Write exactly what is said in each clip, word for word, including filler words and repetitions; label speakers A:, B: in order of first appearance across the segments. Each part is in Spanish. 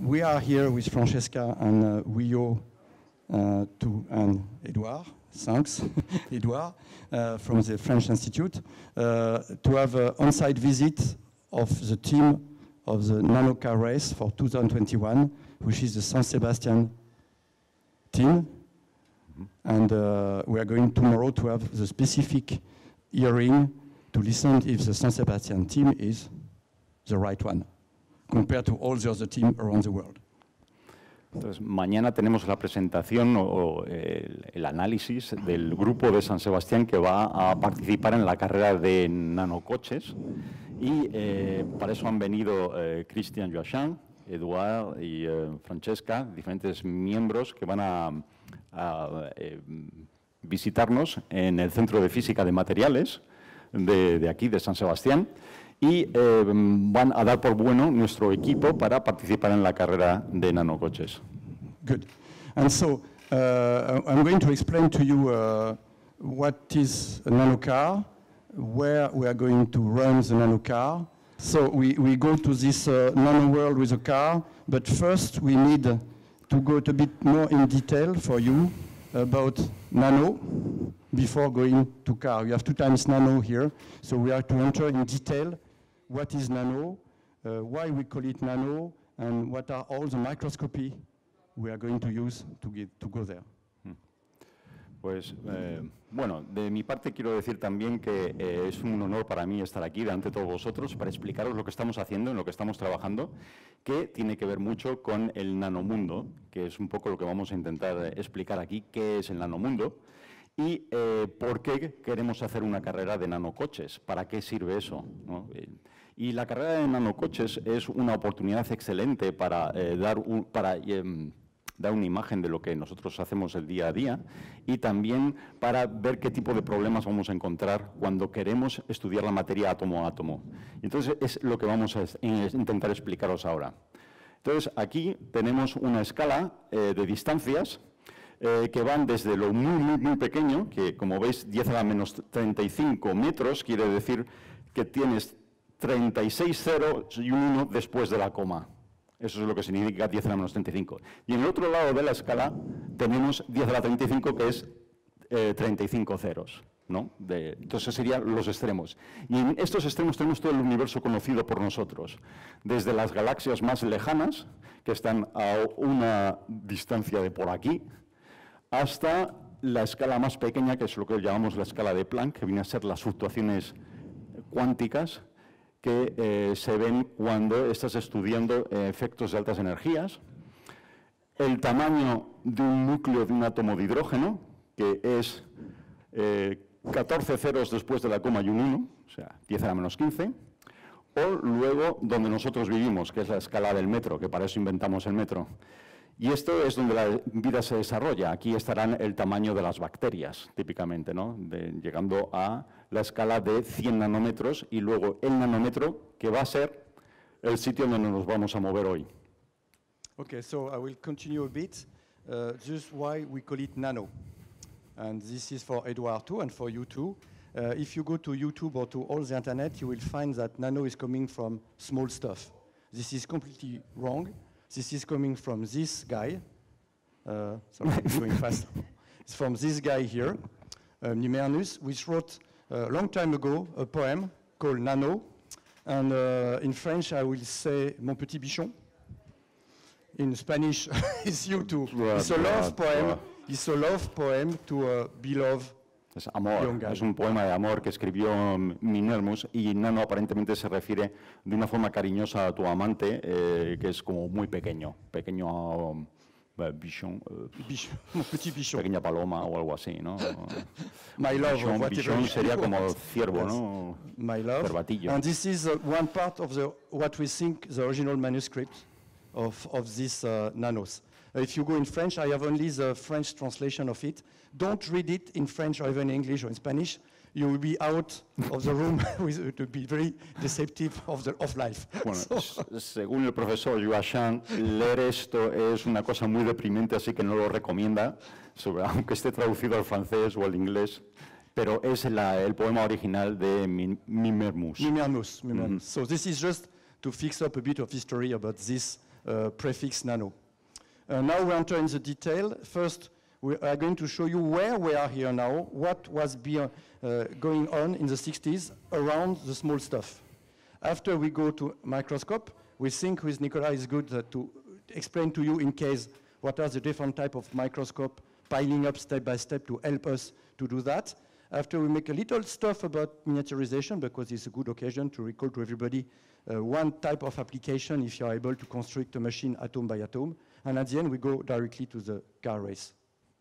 A: we are here with Francesca and uh, Rio uh, to, and Edouard, thanks, Edouard, uh, from the French Institute, uh, to have an on-site visit of the team of the Nanocar race for two thousand twenty-one, which is the San Sebastian team. Mm-hmm. And uh, we are going tomorrow to have the specific hearing to listen if the San Sebastian team is the right one, compared to all the other teams around the world.
B: Entonces, mañana tenemos la presentación o, o el, el análisis del grupo de San Sebastián que va a participar en la carrera de nanocoches. Y eh, para eso han venido eh, Christian Joachim, Eduard y eh, Francesca, diferentes miembros que van a, a eh, visitarnos en el Centro de Física de Materiales de, de aquí, de San Sebastián, y eh, van a dar por bueno nuestro equipo para participar en la carrera de nanocoches.
A: Good. And so, uh, I'm going to explain to you uh, what is a nanocar, where we are going to run the nanocar. So we, we go to this uh, nano world with a car, but first we need to go a bit more in detail for you about nano before going to car. You have two times nano here, so we have to enter in detail what is nano, uh, why we call it nano, and what are all the microscopy we are going to use to, get, to go there.
B: Pues, eh, bueno, de mi parte quiero decir también que eh, es un honor para mí estar aquí delante de todos vosotros para explicaros lo que estamos haciendo, en lo que estamos trabajando, que tiene que ver mucho con el nanomundo, que es un poco lo que vamos a intentar explicar aquí, qué es el nanomundo y eh, por qué queremos hacer una carrera de nanocoches, para qué sirve eso, ¿no? Y la carrera de nanocoches es una oportunidad excelente para eh, dar un... Para, eh, dar una imagen de lo que nosotros hacemos el día a día y también para ver qué tipo de problemas vamos a encontrar cuando queremos estudiar la materia átomo a átomo. Entonces, es lo que vamos a intentar explicaros ahora. Entonces, aquí tenemos una escala eh, de distancias eh, que van desde lo muy, muy, muy pequeño, que como veis, diez a la menos treinta y cinco metros, quiere decir que tienes treinta y seis ceros y un uno después de la coma. Eso es lo que significa diez a la menos treinta y cinco. Y en el otro lado de la escala tenemos diez a la treinta y cinco, que es eh, treinta y cinco ceros, ¿no? De, entonces serían los extremos. Y en estos extremos tenemos todo el universo conocido por nosotros. Desde las galaxias más lejanas, que están a una distancia de por aquí, hasta la escala más pequeña, que es lo que llamamos la escala de Planck, que viene a ser las fluctuaciones cuánticas, que eh, se ven cuando estás estudiando eh, efectos de altas energías, el tamaño de un núcleo de un átomo de hidrógeno, que es eh, catorce ceros después de la coma y un uno, o sea, diez a la menos quince, o luego donde nosotros vivimos, que es la escala del metro, que para eso inventamos el metro. Y esto es donde la vida se desarrolla. Aquí estarán el tamaño de las bacterias, típicamente, ¿no? De, llegando a la escala de cien nanómetros y luego el nanómetro, que va a ser el sitio donde nos vamos a mover hoy.
A: Okay, so I will continue a bit. Uh, just why we call it nano. And this is for Edouard too, and for you too. Uh, if you go to YouTube or to all the internet, you will find that nano is coming from small stuff. This is completely wrong. This is coming from this guy. Uh, sorry, I'm going fast. It's from this guy here, um, Numernus, which wrote a long time ago a poem called Nano. And uh, in French, I will say Mon petit bichon. In Spanish, it's you too. It's a love poem. It's a love poem to a beloved.
B: Es amor, es un poema de amor que escribió Minermus y nano aparentemente se refiere de una forma cariñosa a tu amante, eh, que es como muy pequeño, pequeño um, bichon, uh,
A: bichon, mon petit bichon.
B: Pequeña paloma o algo así, ¿no?
A: My love,
B: bichon, bichon sería como ciervo, ¿no?
A: My love.
B: Cervatillo.
A: And this is uh, one part of the what we think the original manuscript of of these uh, nanos. If you go in French, I have only the French translation of it. Don't read it in French or even English or in Spanish. You will be out of the room. It will be very deceptive of, the, of life.
B: Bueno,
A: so.
B: Según el profesor Joachim, leer esto es una cosa muy deprimente, así que no lo recomienda, sobre, aunque esté traducido al francés o al inglés. Pero es la, el poema original de Mimermus.
A: Mimermus. Mimermus. Mm-hmm. So this is just to fix up a bit of history about this uh, prefix nano. Uh, now we enter in the detail. First, we are going to show you where we are here now, what was beyond, uh, going on in the sixties around the small stuff. After we go to microscope, we think with Nicolas is good uh, to explain to you in case what are the different type of microscope piling up step by step to help us to do that. After we make a little stuff about miniaturization because it's a good occasion to recall to everybody uh, one type of application if you're able to construct a machine atom by atom. And at the end we go directly to the car race.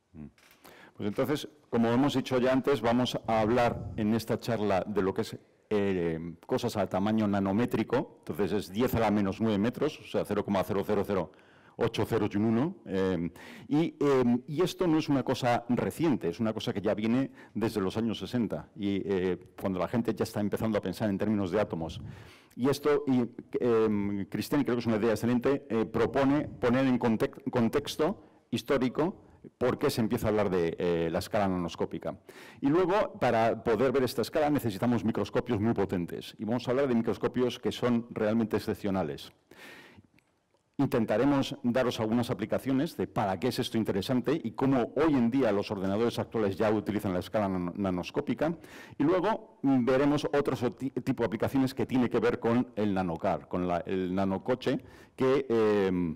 B: Pues entonces, como hemos dicho ya antes, vamos a hablar en esta charla de lo que es eh, cosas a tamaño nanométrico, entonces es diez a la menos nueve metros, o sea, cero coma cero cero cero ocho ceros y un uno, eh, y, eh, y esto no es una cosa reciente, es una cosa que ya viene desde los años sesenta, y eh, cuando la gente ya está empezando a pensar en términos de átomos. Y esto, y, eh, Cristian, y creo que es una idea excelente, eh, propone poner en context, contexto histórico por qué se empieza a hablar de eh, la escala nanoscópica. Y luego, para poder ver esta escala, necesitamos microscopios muy potentes. Y vamos a hablar de microscopios que son realmente excepcionales. Intentaremos daros algunas aplicaciones de para qué es esto interesante y cómo hoy en día los ordenadores actuales ya utilizan la escala nan nanoscópica. Y luego mm, veremos otros tipo de aplicaciones que tiene que ver con el nanocar, con la, el nanocoche, que eh,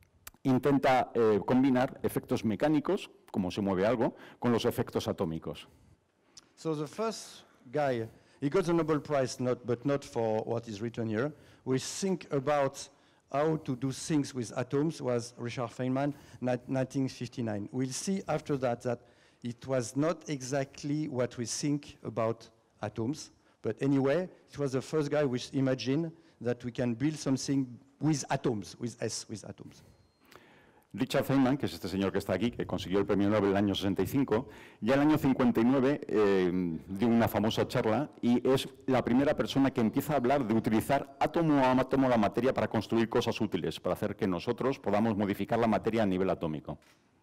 B: intenta eh, combinar efectos mecánicos, como se mueve algo, con los efectos atómicos.
A: So the first guy, he got the Nobel Prize, not, but not for what is written here. We think about how to do things with atoms was Richard Feynman, nineteen fifty-nine. We'll see after that that it was not exactly what we think about atoms, but anyway, it was the first guy which imagined that we can build something with atoms, with S, with atoms.
B: Richard Feynman, que es este señor que está aquí, que consiguió el premio Nobel en el año sesenta y cinco, ya en el año cincuenta y nueve eh, dio una famosa charla y es la primera persona que empieza a hablar de utilizar átomo a átomo la materia para construir cosas útiles, para hacer que nosotros podamos modificar la materia a nivel atómico.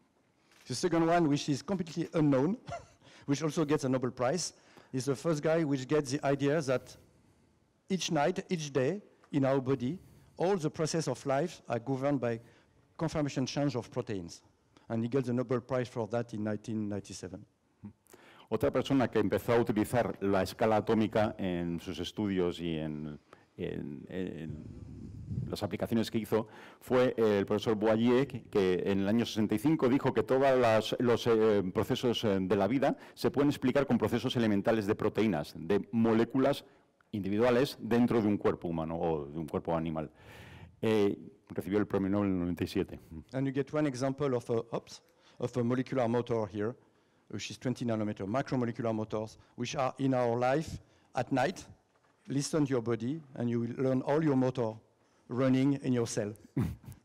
A: The second one, which is completely unknown, which also gets a Nobel Prize, is the first guy which gets the idea that each night, each day, in our body, all the process of life are governed by conformation change of proteins. And he gets the Nobel Prize for that in nineteen ninety-seven.
B: Otra persona que empezó a utilizar la escala atómica en sus estudios y en, en, en las aplicaciones que hizo fue el profesor Boyer, que, que en el año sesenta y cinco dijo que todos los eh, procesos eh, de la vida se pueden explicar con procesos elementales de proteínas, de moléculas individuales dentro de un cuerpo humano o de un cuerpo animal. Eh, recibió el premio Nobel en el noventa y siete.
A: And you get one example of a, oops, of a molecular motor here, which is twenty nanometer, macromolecular motors, which are in our life at night. Listen to your body, and you will learn all your motor running in your cell. uh,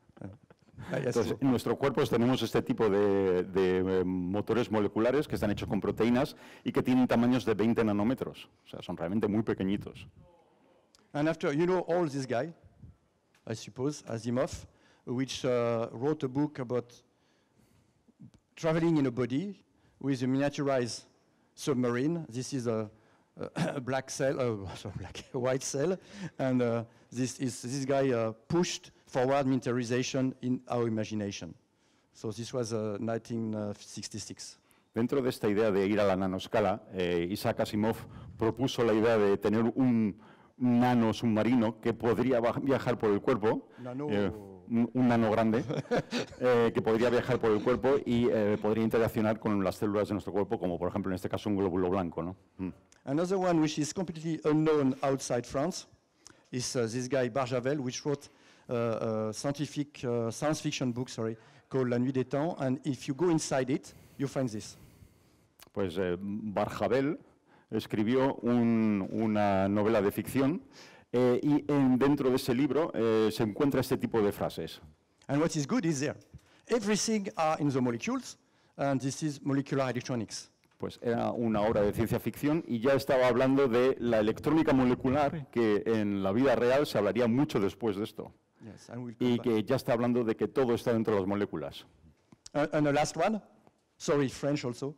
A: yes,
B: Entonces,
A: so.
B: en nuestros cuerpos tenemos este tipo de, de eh, motores moleculares que están hechos con proteínas y que tienen tamaños de veinte nanómetros. O sea, son realmente muy pequeñitos.
A: And after, you know all this guy, I suppose, Asimov, which uh, wrote a book about traveling in a body with a miniaturized submarine. This is a, a black cell, uh, sorry, black, a white cell, and uh, this is this guy uh, pushed forward miniaturization in our imagination. So this was uh, nineteen sixty-six.
B: Dentro de esta idea de ir a la nanoscala, eh, Isaac Asimov propuso la idea de tener un nano submarino que podría viajar por el cuerpo,
A: Nano.
B: eh, un, un nano grande, eh, que podría viajar por el cuerpo y eh, podría interaccionar con las células de nuestro cuerpo, como por ejemplo en este caso un glóbulo blanco, ¿no? Mm.
A: Another one which is completely unknown outside France is uh, this guy Barjavel, which wrote uh, a scientific uh, science fiction book, sorry, called La Nuit des Temps, and if you go inside it, you find this.
B: Pues eh, Barjavel escribió un, una novela de ficción eh, y en, dentro de ese libro eh, se encuentra este tipo de frases.
A: And what is good is there. Everything are in the molecules, and this is molecular electronics.
B: Pues era una obra de ciencia ficción y ya estaba hablando de la electrónica molecular, que en la vida real se hablaría mucho después de esto.
A: Yes, and we'll come
B: Y
A: back.
B: que ya está hablando de que todo está dentro de las moléculas.
A: Uh, and the last one, sorry, French also,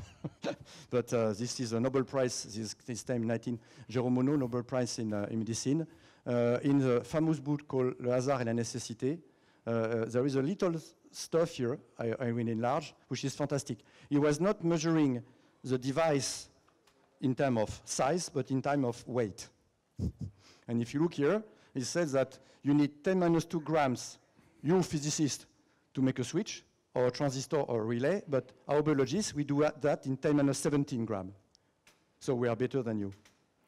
A: but uh, this is a Nobel Prize, this, this time nineteen, Jérôme Monod, Nobel Prize in, uh, in medicine, uh, in the famous book called Le hasard et la nécessité, uh, there is a little stuff here, I, I will enlarge, which is fantastic. He was not measuring the device in terms of size, but in terms of weight. And if you look here, it says that you need ten minus two grams, you physicist, to make a switch, or a transistor or a relay, but our biologists, we do that in ten minus seventeen grams. So we are better than you.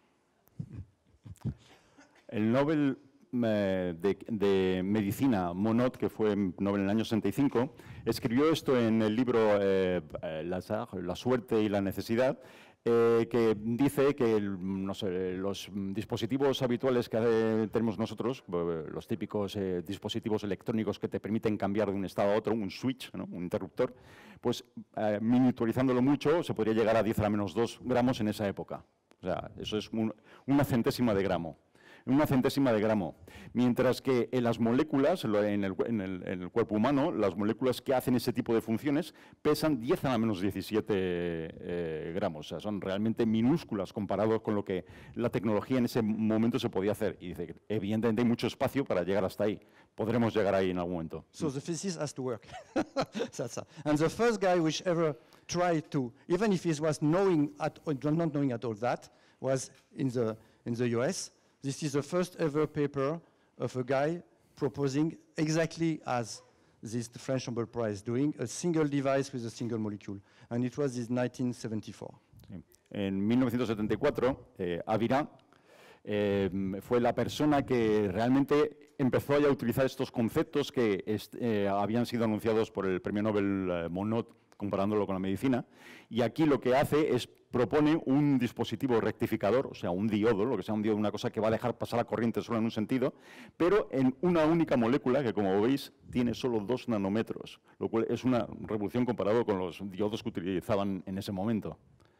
B: El Nobel eh, de, de Medicina, Monod, que fue Nobel en el año sesenta y cinco, escribió esto en el libro eh, la, la suerte y la necesidad, eh, que dice que el, no sé, los dispositivos habituales que eh, tenemos nosotros, eh, los típicos eh, dispositivos electrónicos que te permiten cambiar de un estado a otro, un switch, ¿no? Un interruptor, pues eh, miniaturizándolo mucho se podría llegar a diez a la menos dos gramos en esa época. O sea, eso es un, una centésima de gramo. Una centésima de gramo. Mientras que en las moléculas, en el, en, el, en el cuerpo humano, las moléculas que hacen ese tipo de funciones pesan diez a la menos diecisiete eh, gramos. O sea, son realmente minúsculas comparados con lo que la tecnología en ese momento se podía hacer. Y dice que evidentemente hay mucho espacio para llegar hasta ahí. Podremos llegar ahí en algún momento.
A: So the physicist has to work. That's a, and the first guy which ever tried to, even if he was knowing at, not knowing at all that, was in the, in the U S. This is the first ever paper of a guy proposing exactly as this French Nobel Prize doing, a single device with a single molecule. And it was in nineteen seventy-four.
B: Sí. En mil novecientos setenta y cuatro, eh, Avirán eh, fue la persona que realmente empezó a utilizar estos conceptos que eh, habían sido anunciados por el premio Nobel eh, Monod, comparándolo con la medicina, y aquí lo que hace es propone un dispositivo rectificador, o sea, un diodo, lo que sea un diodo, una cosa que va a dejar pasar la corriente solo en un sentido, pero en una única molécula que, como veis, tiene solo dos nanómetros, lo cual es una revolución comparado con los diodos que utilizaban en ese momento.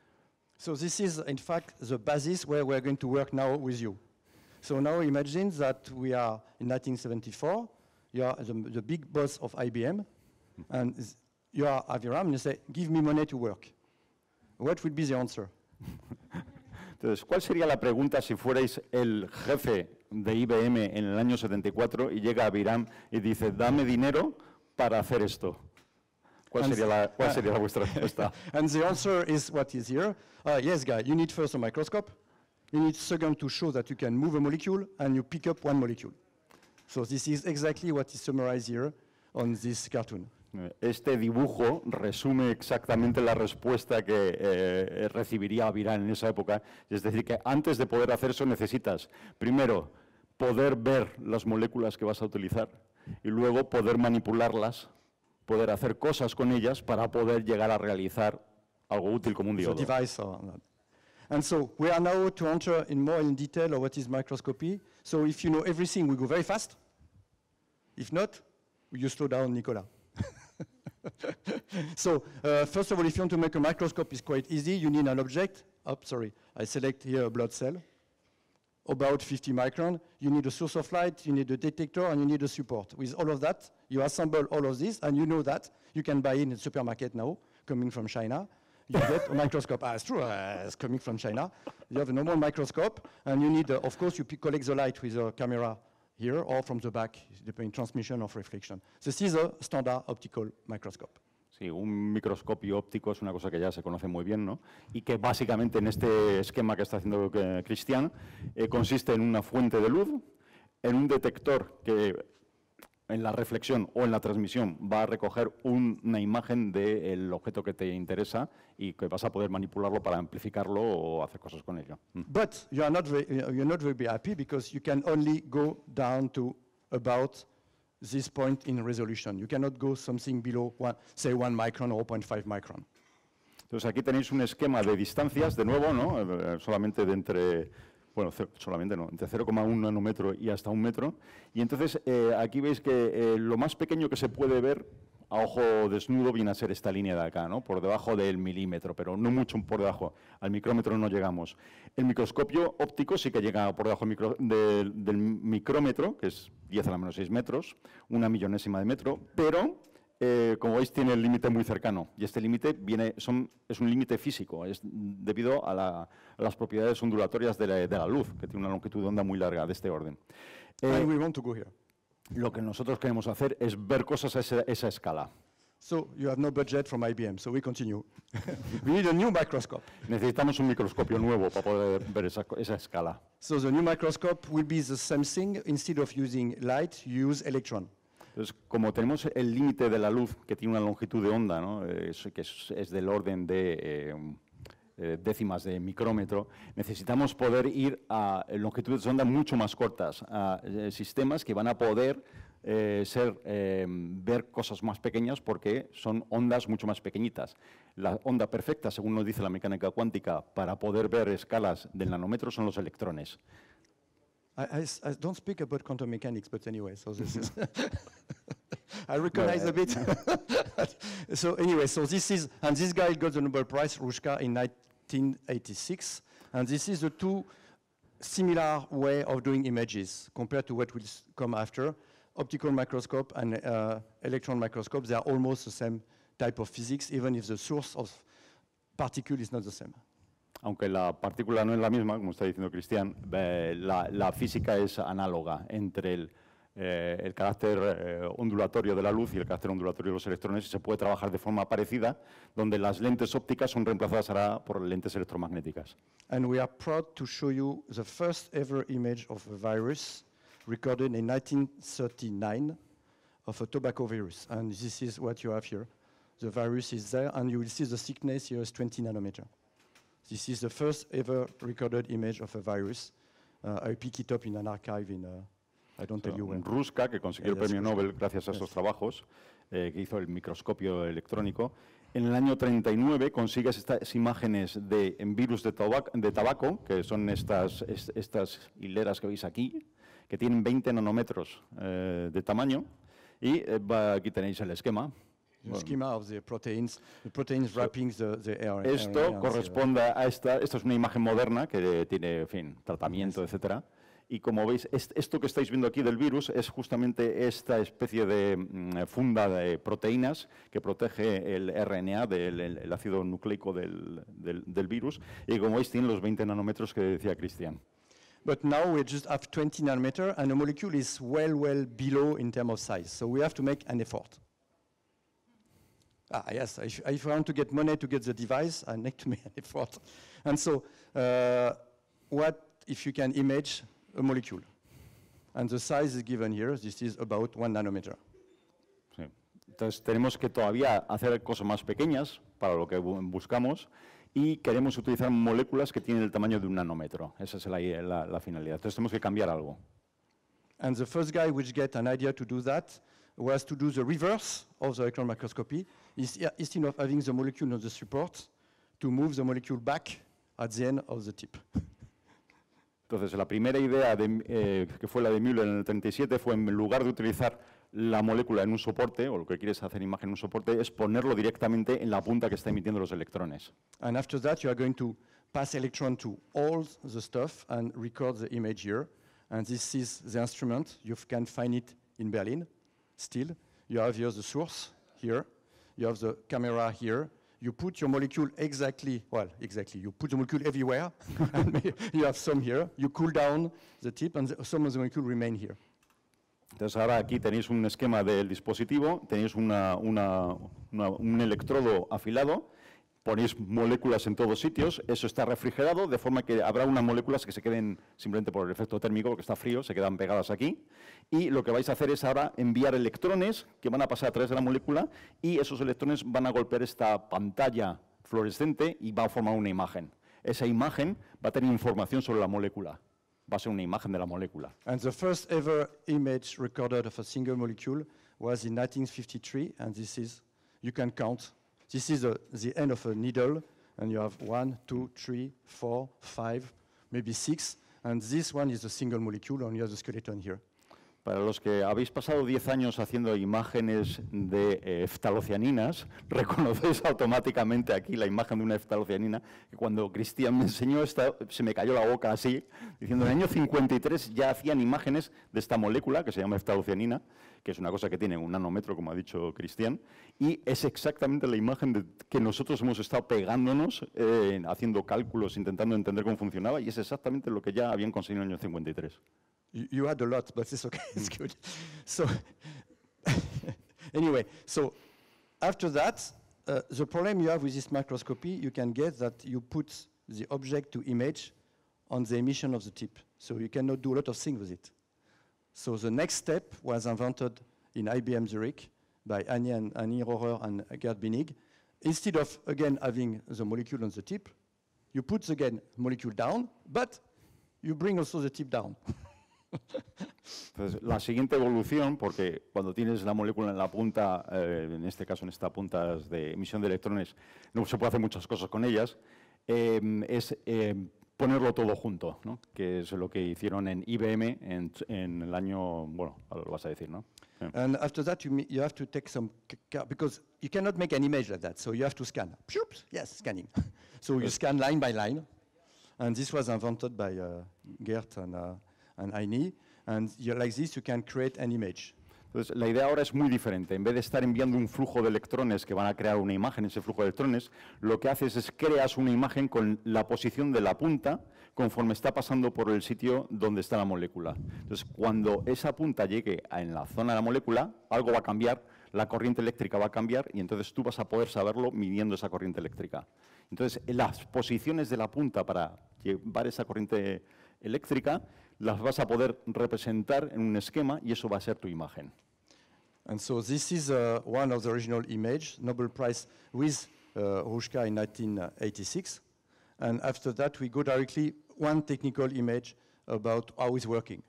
A: So this is, in fact, the basis where we're going to work now with you. So now imagine that we are in nineteen seventy-four, you are the, the big boss of I B M, and you are Aviram, and you say, give me money to work. What would be the answer?
B: Entonces, ¿cuál sería la pregunta si fuerais el jefe de I B M en el año setenta y cuatro y llega Aviram y dice, dame dinero para hacer esto? ¿Cuál sería la, cuál sería la vuestra respuesta?
A: And the answer is what is here. Uh, yes, guy, you need first a microscope. You need second to show that you can move a molecule, and you pick up one molecule. So this is exactly what is summarized here on this cartoon.
B: Este dibujo resume exactamente la respuesta que eh, recibiría Avirán en esa época. Es decir, que antes de poder hacer eso necesitas, primero, poder ver las moléculas que vas a utilizar y luego poder manipularlas, poder hacer cosas con ellas para poder llegar a realizar algo útil como un diodo.
A: So device or not. And so we are now to enter in more in detail of what is microscopy. So if you know everything, we go very fast. If not, you slow down, Nicolas. So, uh, first of all, if you want to make a microscope, it's quite easy. You need an object. Oh, sorry, I select here a blood cell, about fifty micron. You need a source of light, you need a detector, and you need a support. With all of that, you assemble all of this, and you know that you can buy in a supermarket now, coming from China. You get a microscope. Ah, it's true, uh, it's coming from China. You have a normal microscope, and you need, uh, of course, you collect the light with a camera here or from the back, depending transmission of reflection. This is a standard optical microscope.
B: Sí, un microscopio óptico es una cosa que ya se conoce muy bien, ¿no? Y que básicamente en este esquema que está haciendo eh, Cristian eh, consiste en una fuente de luz, en un detector que en la reflexión o en la transmisión va a recoger un, una imagen del objeto que te interesa y que vas a poder manipularlo para amplificarlo o hacer cosas con ello.
A: But you are not very, you're not very happy because you can only go down to about this point in resolution. You cannot go something below, one, say, one micron or zero point five micron.
B: Entonces aquí tenéis un esquema de distancias, de nuevo, ¿no? Eh, solamente de entre, bueno, solamente no, entre cero coma uno nanómetro y hasta un metro. Y entonces eh, aquí veis que eh, lo más pequeño que se puede ver a ojo desnudo viene a ser esta línea de acá, ¿no? Por debajo del milímetro, pero no mucho por debajo. Al micrómetro no llegamos. El microscopio óptico sí que llega por debajo micro, de, del micrómetro, que es diez a la menos seis metros, una millonésima de metro, pero, eh, como veis, tiene el límite muy cercano. Y este límite viene, son, es un límite físico, es debido a, la, a las propiedades ondulatorias de la, de la luz, que tiene una longitud de onda muy larga de este orden. Eh,
A: And we want to go here.
B: lo que nosotros queremos hacer es ver cosas a esa, esa escala.
A: So you have no budget from I B M, so we continue. We need a new microscope.
B: Necesitamos un microscopio nuevo para poder ver esa, esa escala.
A: So the new microscope will be the same thing. Instead of using light, you use electron.
B: Entonces, como tenemos el límite de la luz, que tiene una longitud de onda, ¿no? es, que es, es del orden de eh, eh, décimas de micrómetro, necesitamos poder ir a longitudes de onda mucho más cortas, a eh, sistemas que van a poder eh, ser, eh, ver cosas más pequeñas porque son ondas mucho más pequeñitas. La onda perfecta, según nos dice la mecánica cuántica, para poder ver escalas del nanómetro son los electrones.
A: I, I, I don't speak about quantum mechanics, but anyway, so this is... I recognize a bit. So anyway, so this is, and this guy got the Nobel Prize, Rushka, in nineteen eighty-six, and this is the two similar way of doing images compared to what will come after. Optical microscope and uh, electron microscope, they are almost the same type of physics, even if the source of particle is not the same.
B: Aunque la partícula no es la misma, como está diciendo Cristian, eh, la, la física es análoga entre el, eh, el carácter eh, ondulatorio de la luz y el carácter ondulatorio de los electrones, y se puede trabajar de forma parecida, donde las lentes ópticas son reemplazadas ahora por lentes electromagnéticas.
A: And we are proud to show you the first ever image of a virus recorded in nineteen thirty-nine of a tobacco virus. And this is what you have here. The virus is there, and you will see the thickness here is twenty nanometer. This is the first ever recorded image of a virus. Uh, I pick it up in an archive in, uh, I don't tell you when.
B: Rushka, que consiguió
A: Yeah,
B: el premio
A: that's
B: Nobel gracias a
A: Yes.
B: esos trabajos, eh, que hizo el microscopio electrónico. En el año treinta y nueve consigues estas imágenes de en virus de, tabac, de tabaco, que son estas, es, estas hileras que veis aquí, que tienen veinte nanómetros eh, de tamaño. Y eh, va, aquí tenéis el esquema.
A: The schema of the proteins, the proteins wrapping the, the R N A.
B: Esto corresponde a esta, esto es una imagen moderna que tiene, en fin, tratamiento, etcétera. Y como veis, est, esto que estáis viendo aquí del virus es justamente esta especie de mm, funda de proteínas que protege el R N A del el, el ácido nucleico del, del, del virus. Y como veis, tiene los veinte nanómetros que decía Cristian.
A: But now we just have twenty nanometer, and the molecule is well, well below in terms of size. So we have to make an effort. Ah, yes, if, if I want to get money to get the device, I need to make an effort. And so, uh, what if you can image a molecule? And the size is given here. This is about one nanometer.
B: Sí. Entonces, tenemos que todavía hacer cosas más pequeñas para lo que bu buscamos y queremos utilizar moléculas que tienen el tamaño de un nanómetro. Esa es la, la, la finalidad. Entonces, tenemos que cambiar algo.
A: And the first guy which get an idea to do that was to do the reverse of the electron microscopy. Is, instead of having the molecule on the support, to move the molecule back at the end of the tip.
B: Entonces, la primera idea, de, eh, que fue la de Müller en el treinta y siete, fue en lugar de utilizar la molécula en un soporte, o lo que quieres hacer imagen en un soporte, es ponerlo directamente en la punta que está emitiendo los electrones.
A: And after that, you are going to pass electron to all the stuff and record the image here. And this is the instrument. You can find it in Berlin still. You have here the source here. You have the camera here. You put your molecule exactly, well, exactly. You put the molecule everywhere. And you have some here. You cool down the tip, and the, some of the molecule remain here.
B: Entonces, ahora aquí tenéis un esquema del dispositivo, tenéis una, una, una, un electrodo afilado, ponéis moléculas en todos sitios, eso está refrigerado, de forma que habrá unas moléculas que se queden, simplemente por el efecto térmico, porque está frío, se quedan pegadas aquí, y lo que vais a hacer es ahora enviar electrones que van a pasar a través de la molécula, y esos electrones van a golpear esta pantalla fluorescente y va a formar una imagen. Esa imagen va a tener información sobre la molécula, va a ser una imagen de la molécula.
A: And the first ever image recorded of a single molecule was in nineteen fifty-three, and this is, you can count. This is a, the end of a needle, and you have one, two, three, four, five, maybe six, and this one is a single molecule, and you have the skeleton here.
B: Para los que habéis pasado diez años haciendo imágenes de eh, ftalocianinas, reconocéis automáticamente aquí la imagen de una ftalocianina, que cuando Cristian me enseñó esta, se me cayó la boca así, diciendo en el año cincuenta y tres ya hacían imágenes de esta molécula, que se llama ftalocianina, que es una cosa que tiene un nanómetro, como ha dicho Cristian, y es exactamente la imagen de, que nosotros hemos estado pegándonos, eh, haciendo cálculos, intentando entender cómo funcionaba, y es exactamente lo que ya habían conseguido en el año cincuenta y tres.
A: You, you had a lot, but it's okay, it's good. So, anyway, so after that, uh, the problem you have with this microscopy, you can get that you put the object to image on the emission of the tip. So you cannot do a lot of things with it. So the next step was invented in I B M Zurich by Annie, and, Annie Rohrer and Gerd Binig. Instead of, again, having the molecule on the tip, you put, again, molecule down, but you bring also the tip down.
B: Entonces, la siguiente evolución, porque cuando tienes la molécula en la punta, eh, en este caso en esta punta de emisión de electrones, no se puede hacer muchas cosas con ellas, eh, es eh, ponerlo todo junto, ¿no? Que es lo que hicieron en I B M en, en el año, bueno, lo vas a decir, ¿no? Yeah.
A: And after that, you, you have to take some, because you cannot make an image like that, so you have to scan. Yes, scanning. So you scan line by line, and this was invented by uh, Gert and, uh, and Heini, and you, like this you can create an image.
B: Entonces, la idea ahora es muy diferente. En vez de estar enviando un flujo de electrones que van a crear una imagen, ese flujo de electrones, lo que haces es creas una imagen con la posición de la punta conforme está pasando por el sitio donde está la molécula. Entonces, cuando esa punta llegue a, en la zona de la molécula, algo va a cambiar, la corriente eléctrica va a cambiar y entonces tú vas a poder saberlo midiendo esa corriente eléctrica. Entonces, las posiciones de la punta para llevar esa corriente eléctrica las vas a poder representar en un esquema y eso va a ser tu imagen.
A: And so this is uh, one of the original images, Nobel Prize with uh, Hrushka in nineteen eighty-six. And after that, we go directly one technical image about how it's working.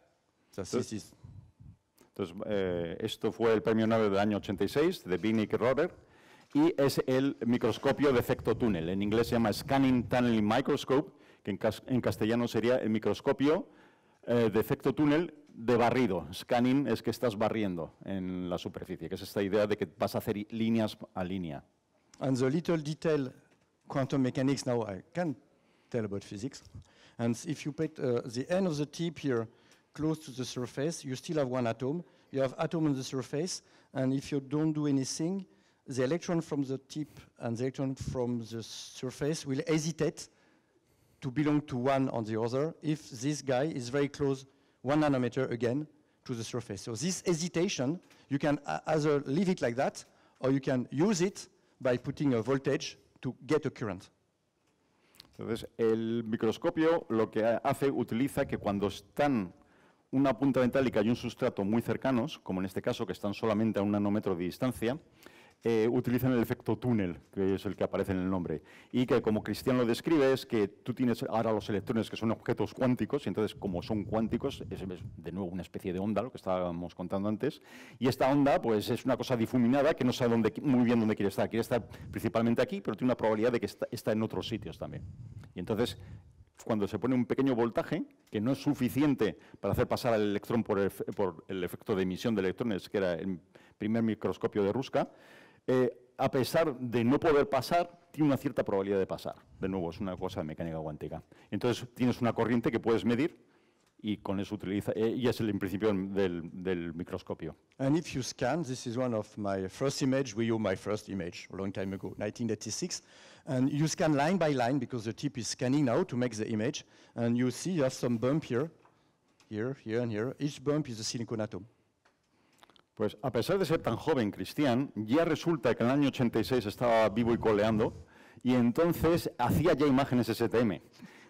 A: So
B: Entonces,
A: this is
B: entonces eh, esto fue el premio Nobel del año ochenta y seis de Binig y Rohrer y es el microscopio de efecto túnel. En inglés se llama Scanning Tunneling Microscope, que en, cas en castellano sería el microscopio eh, de efecto túnel de barrido. Scanning es que estás barriendo en la superficie, que es esta idea de que vas a hacer líneas a línea.
A: And the little detail, quantum mechanics, now I can tell about physics. And if you put uh, the end of the tip here close to the surface, you still have one atom. You have atom on the surface, and if you don't do anything, the electron from the tip and the electron from the surface will hesitate to belong to one or the other if this guy is very close, one nanometer again, to the surface. So this hesitation, you can uh, either leave it like that, or you can use it by putting a voltage to get a current.
B: Entonces, el microscopio lo que hace, utiliza que cuando están una punta metálica y un sustrato muy cercanos, como en este caso, que están solamente a un nanómetro de distancia, eh, utilizan el efecto túnel, que es el que aparece en el nombre. Y que, como Cristian lo describe, es que tú tienes ahora los electrones que son objetos cuánticos, y entonces, como son cuánticos, es de nuevo una especie de onda, lo que estábamos contando antes, y esta onda pues, es una cosa difuminada que no sabe dónde, muy bien dónde quiere estar. Quiere estar principalmente aquí, pero tiene una probabilidad de que está, está en otros sitios también. Y entonces, cuando se pone un pequeño voltaje, que no es suficiente para hacer pasar al electrón por el, por el efecto de emisión de electrones, que era el primer microscopio de Hrushka, eh, a pesar de no poder pasar, tiene una cierta probabilidad de pasar. De nuevo, es una cosa de mecánica cuántica. Entonces, tienes una corriente que puedes medir y con eso utiliza, eh, y es el principio del, del microscopio.
A: And if you scan, this is one of my first image, we use my first image a long time ago, nineteen eighty-six, and you scan line by line because the tip is scanning now to make the image, and you see you have some bump here, here, here, and here. Each bump is a silicon atom.
B: Pues a pesar de ser tan joven, Cristian, ya resulta que en el año ochenta y seis estaba vivo y coleando, y entonces hacía ya imágenes S T M.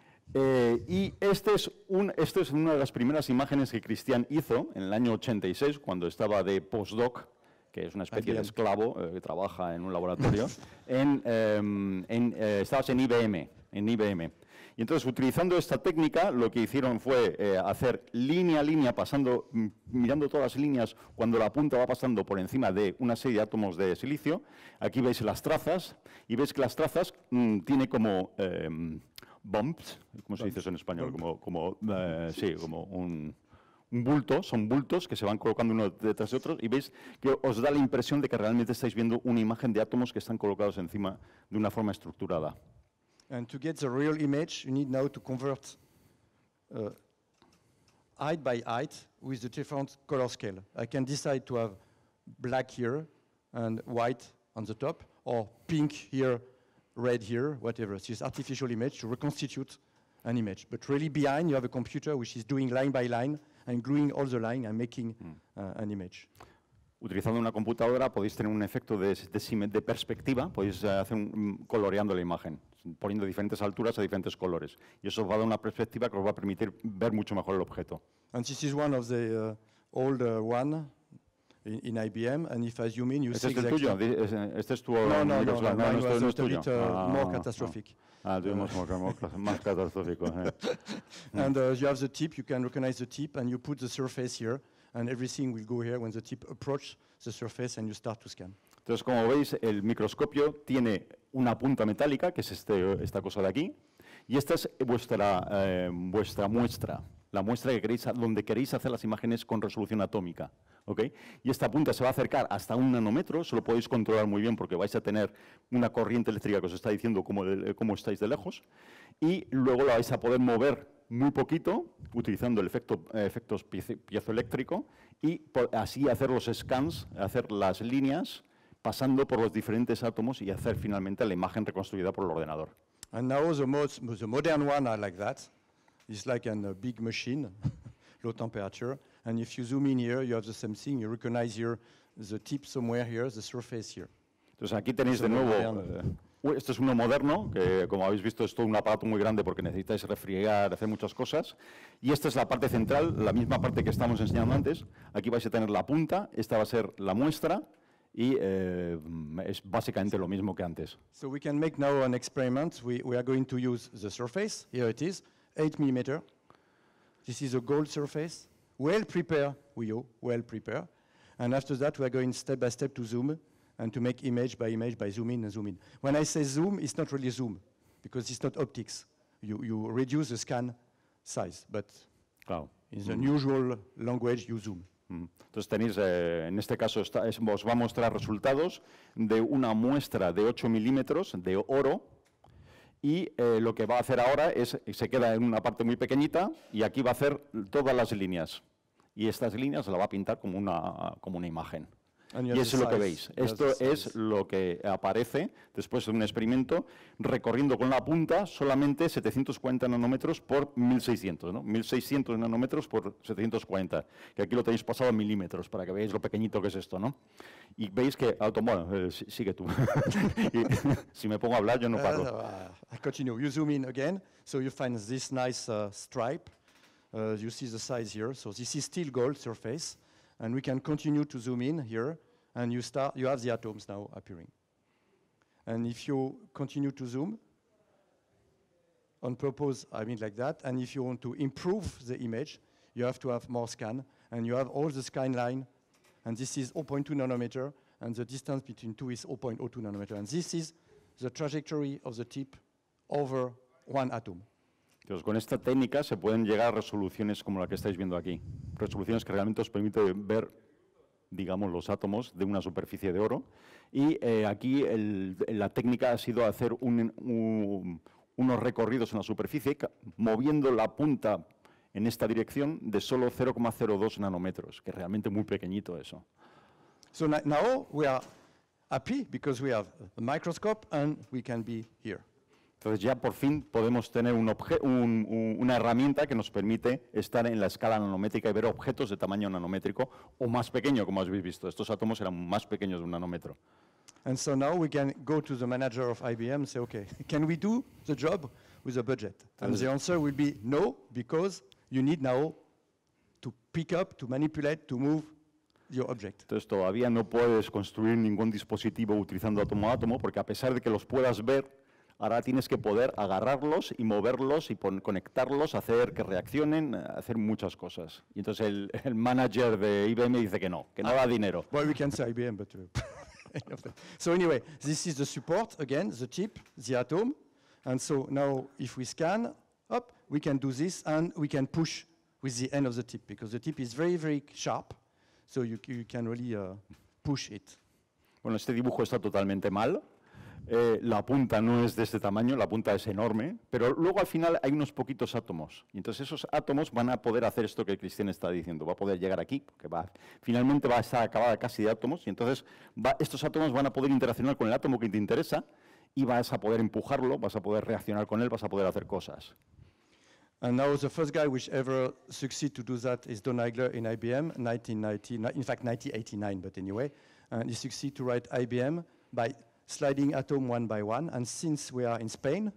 B: Eh, y este es, un, este es una de las primeras imágenes que Cristian hizo en el año ochenta y seis, cuando estaba de postdoc, que es una especie de esclavo eh, que trabaja en un laboratorio, en, eh, en, eh, estabas en I B M, en I B M. Y entonces, utilizando esta técnica, lo que hicieron fue eh, hacer línea a línea, pasando, mirando todas las líneas, cuando la punta va pasando por encima de una serie de átomos de silicio. Aquí veis las trazas, y veis que las trazas mmm, tiene como eh, bumps, ¿cómo se dice eso en español? Como, como, eh, sí, como un, un bulto, son bultos que se van colocando uno detrás de otro, y veis que os da la impresión de que realmente estáis viendo una imagen de átomos que están colocados encima de una forma estructurada.
A: And to get the real image, you need now to convert uh, height by height with the different color scale. I can decide to have black here and white on the top, or pink here, red here, whatever. So it's artificial image to reconstitute an image. But really behind, you have a computer which is doing line by line and gluing all the line and making mm. uh, an image.
B: Utilizando una computadora podéis tener un efecto de, de, de perspectiva, podéis hacer un, coloreando la imagen, poniendo diferentes alturas a diferentes colores. Y eso os va a dar una perspectiva que os va a permitir ver mucho mejor el objeto.
A: And this is one of the uh, old uh, one in, in I B M, and if I zoom in, you
B: ¿Este
A: see
B: es el tuyo? ¿Este es tu
A: no, no, no, no, no,
B: no,
A: esto
B: no es tuyo.
A: Bit, uh,
B: ah,
A: more catastrophic.
B: Ah, tuvimos uh, más catastrófico. Eh.
A: And uh, you have the tip, you can recognize the tip, and you put the surface here, and everything will go here when the tip approaches the surface and you start to scan.
B: Entonces, como veis, el microscopio tiene una punta metálica, que es este, esta cosa de aquí, y esta es vuestra, eh, vuestra muestra, la muestra que queréis, donde queréis hacer las imágenes con resolución atómica. ¿Okay? Y esta punta se va a acercar hasta un nanómetro, eso lo podéis controlar muy bien porque vais a tener una corriente eléctrica que os está diciendo cómo, de, cómo estáis de lejos, y luego la vais a poder mover muy poquito, utilizando el efecto eh, efectos piezo, piezoeléctrico, y por, así hacer los scans, hacer las líneas, pasando por los diferentes átomos y hacer finalmente la imagen reconstruida por el ordenador.
A: And now the, most, the modern one are like that. It's like a uh, big machine, low temperature. And if you zoom in here, you have the same thing. You recognize here the tip somewhere here, the surface here.
B: Entonces aquí tenéis de nuevo, eh, este es uno moderno, que como habéis visto es todo un aparato muy grande porque necesitáis refrigerar, hacer muchas cosas. Y esta es la parte central, la misma parte que estábamos enseñando antes. Aquí vais a tener la punta, esta va a ser la muestra. Y eh, es básicamente lo mismo que antes.
A: So we can make now an experiment. We, we are going to use the surface. Here it is, eight millimeter. This is a gold surface. Well prepared, we all, well prepared. And after that, we are going step by step to zoom and to make image by image by zoom in and zoom in. When I say zoom, it's not really zoom because it's not optics. You, you reduce the scan size, but
B: claro.
A: in the mm. usual language, you zoom.
B: Entonces tenéis, eh, en este caso, está, es, os va a mostrar resultados de una muestra de ocho milímetros de oro y eh, lo que va a hacer ahora es, se queda en una parte muy pequeñita y aquí va a hacer todas las líneas y estas líneas la va a pintar como una, como una imagen. Y eso es lo que veis. Esto es lo que aparece después de un experimento recorriendo con la punta solamente setecientos cuarenta nanómetros por mil seiscientos, ¿no? mil seiscientos nanómetros por setecientos cuarenta, que aquí lo tenéis pasado a milímetros para que veáis lo pequeñito que es esto, ¿no? Y veis que, bueno, eh, sigue tú. Y, si me pongo a hablar yo no paro.
A: Uh, I continue. You zoom in again, so you find this nice uh, stripe. Uh, you see the size here. So this is still gold surface. And we can continue to zoom in here, and you start. You have the atoms now appearing. And if you continue to zoom, on purpose, I mean like that, and if you want to improve the image, you have to have more scan, and you have all the scan line, and this is zero point two nanometer, and the distance between two is zero point zero two nanometer, and this is the trajectory of the tip over one atom.
B: Entonces, con esta técnica se pueden llegar a resoluciones como la que estáis viendo aquí. Resoluciones que realmente os permiten ver, digamos, los átomos de una superficie de oro. Y eh, aquí el, la técnica ha sido hacer un, un, unos recorridos en la superficie moviendo la punta en esta dirección de solo cero coma cero dos nanómetros, que es realmente muy pequeñito eso.
A: So now we are happy because we have a microscope and we can be here.
B: Entonces ya por fin podemos tener un un, un, una herramienta que nos permite estar en la escala nanométrica y ver objetos de tamaño nanométrico o más pequeño, como habéis visto. Estos átomos eran más pequeños de un nanómetro.
A: And so now we can go to the manager of I B M and say, okay, can we do the job with a budget? And the answer will be no, because you need now to pick up, to manipulate, to move your object.
B: Entonces todavía no puedes construir ningún dispositivo utilizando átomo a átomo, porque a pesar de que los puedas ver, ahora tienes que poder agarrarlos y moverlos y conectarlos, hacer que reaccionen, hacer muchas cosas. Y entonces el, el manager de I B M dice que no, que no da dinero.
A: Well, we can say I B M, but... Uh, so anyway, this is the support, again, the tip, the atom. And so now if we scan, up, we can do this and we can push with the end of the tip, because the tip is very, very sharp. So you, you can really uh, push it.
B: Bueno, este dibujo está totalmente mal. Eh, la punta no es de este tamaño, la punta es enorme, pero luego al final hay unos poquitos átomos. Y entonces esos átomos van a poder hacer esto que Cristian está diciendo, va a poder llegar aquí, que va, finalmente va a estar acabada casi de átomos, y entonces va, estos átomos van a poder interaccionar con el átomo que te interesa y vas a poder empujarlo, vas a poder reaccionar con él, vas a poder hacer cosas.
A: And now the first guy which ever succeed to do that is Don Eigler in I B M, nineteen ninety, in fact nineteen eighty-nine, but anyway. And he succeeded to write I B M by sliding atom one by one. And since we are in Spain,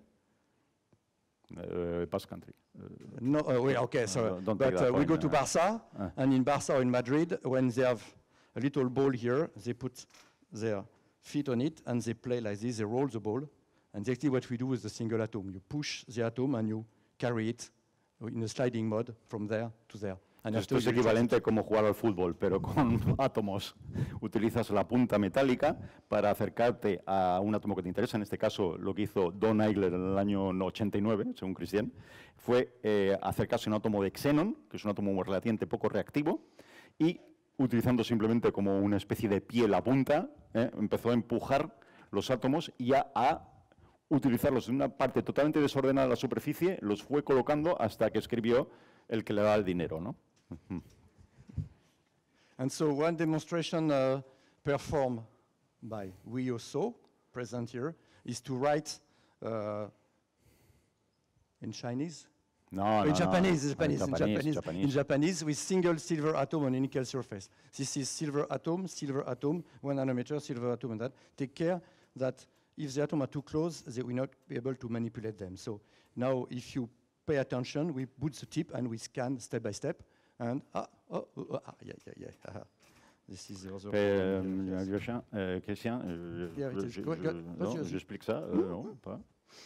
B: Uh, Basque Country. Uh,
A: no, uh, wait, okay, sorry.
B: Uh, don't
A: but
B: take that
A: uh, we
B: point,
A: go to
B: uh,
A: Barça,
B: uh.
A: and in Barça or in Madrid, when they have a little ball here, they put their feet on it, and they play like this, they roll the ball. And exactly what we do with the single atom. You push the atom, and you carry it in a sliding mode from there to there. And
B: Esto es equivalente como jugar al fútbol, pero con átomos. Utilizas la punta metálica para acercarte a un átomo que te interesa. En este caso, lo que hizo Don Eigler en el año ochenta y nueve, según Christian, fue eh, acercarse a un átomo de xenón, que es un átomo relativamente poco reactivo, y utilizando simplemente como una especie de pie la punta, eh, empezó a empujar los átomos y a, a utilizarlos en una parte totalmente desordenada de la superficie, los fue colocando hasta que escribió el que le da el dinero, ¿no? Mm-hmm.
A: And so one demonstration uh, performed by Wio So, present here, is to write uh, in Chinese?
B: No,
A: in
B: no,
A: Japanese,
B: no.
A: Japanese,
B: In
A: in
B: Japanese,
A: Japanese,
B: Japanese.
A: in Japanese with single silver atom on a nickel surface. This is silver atom, silver atom, one nanometer, silver atom, and that. Take care that if the atoms are too close, they will not be able to manipulate them. So now if you pay attention, we put the tip and we scan step by step. And, ah, oh, oh, oh, ah, yeah, yeah, yeah. Ah, this is the other
B: Euh,
A: problem here, yes.
B: Christian, euh, Christian, euh,
A: Yeah, it
B: je-
A: is.
B: je-
A: Go-
B: je-
A: go-
B: non,
A: vas-y, vas-y.
B: j'explique ça, euh, non, pas.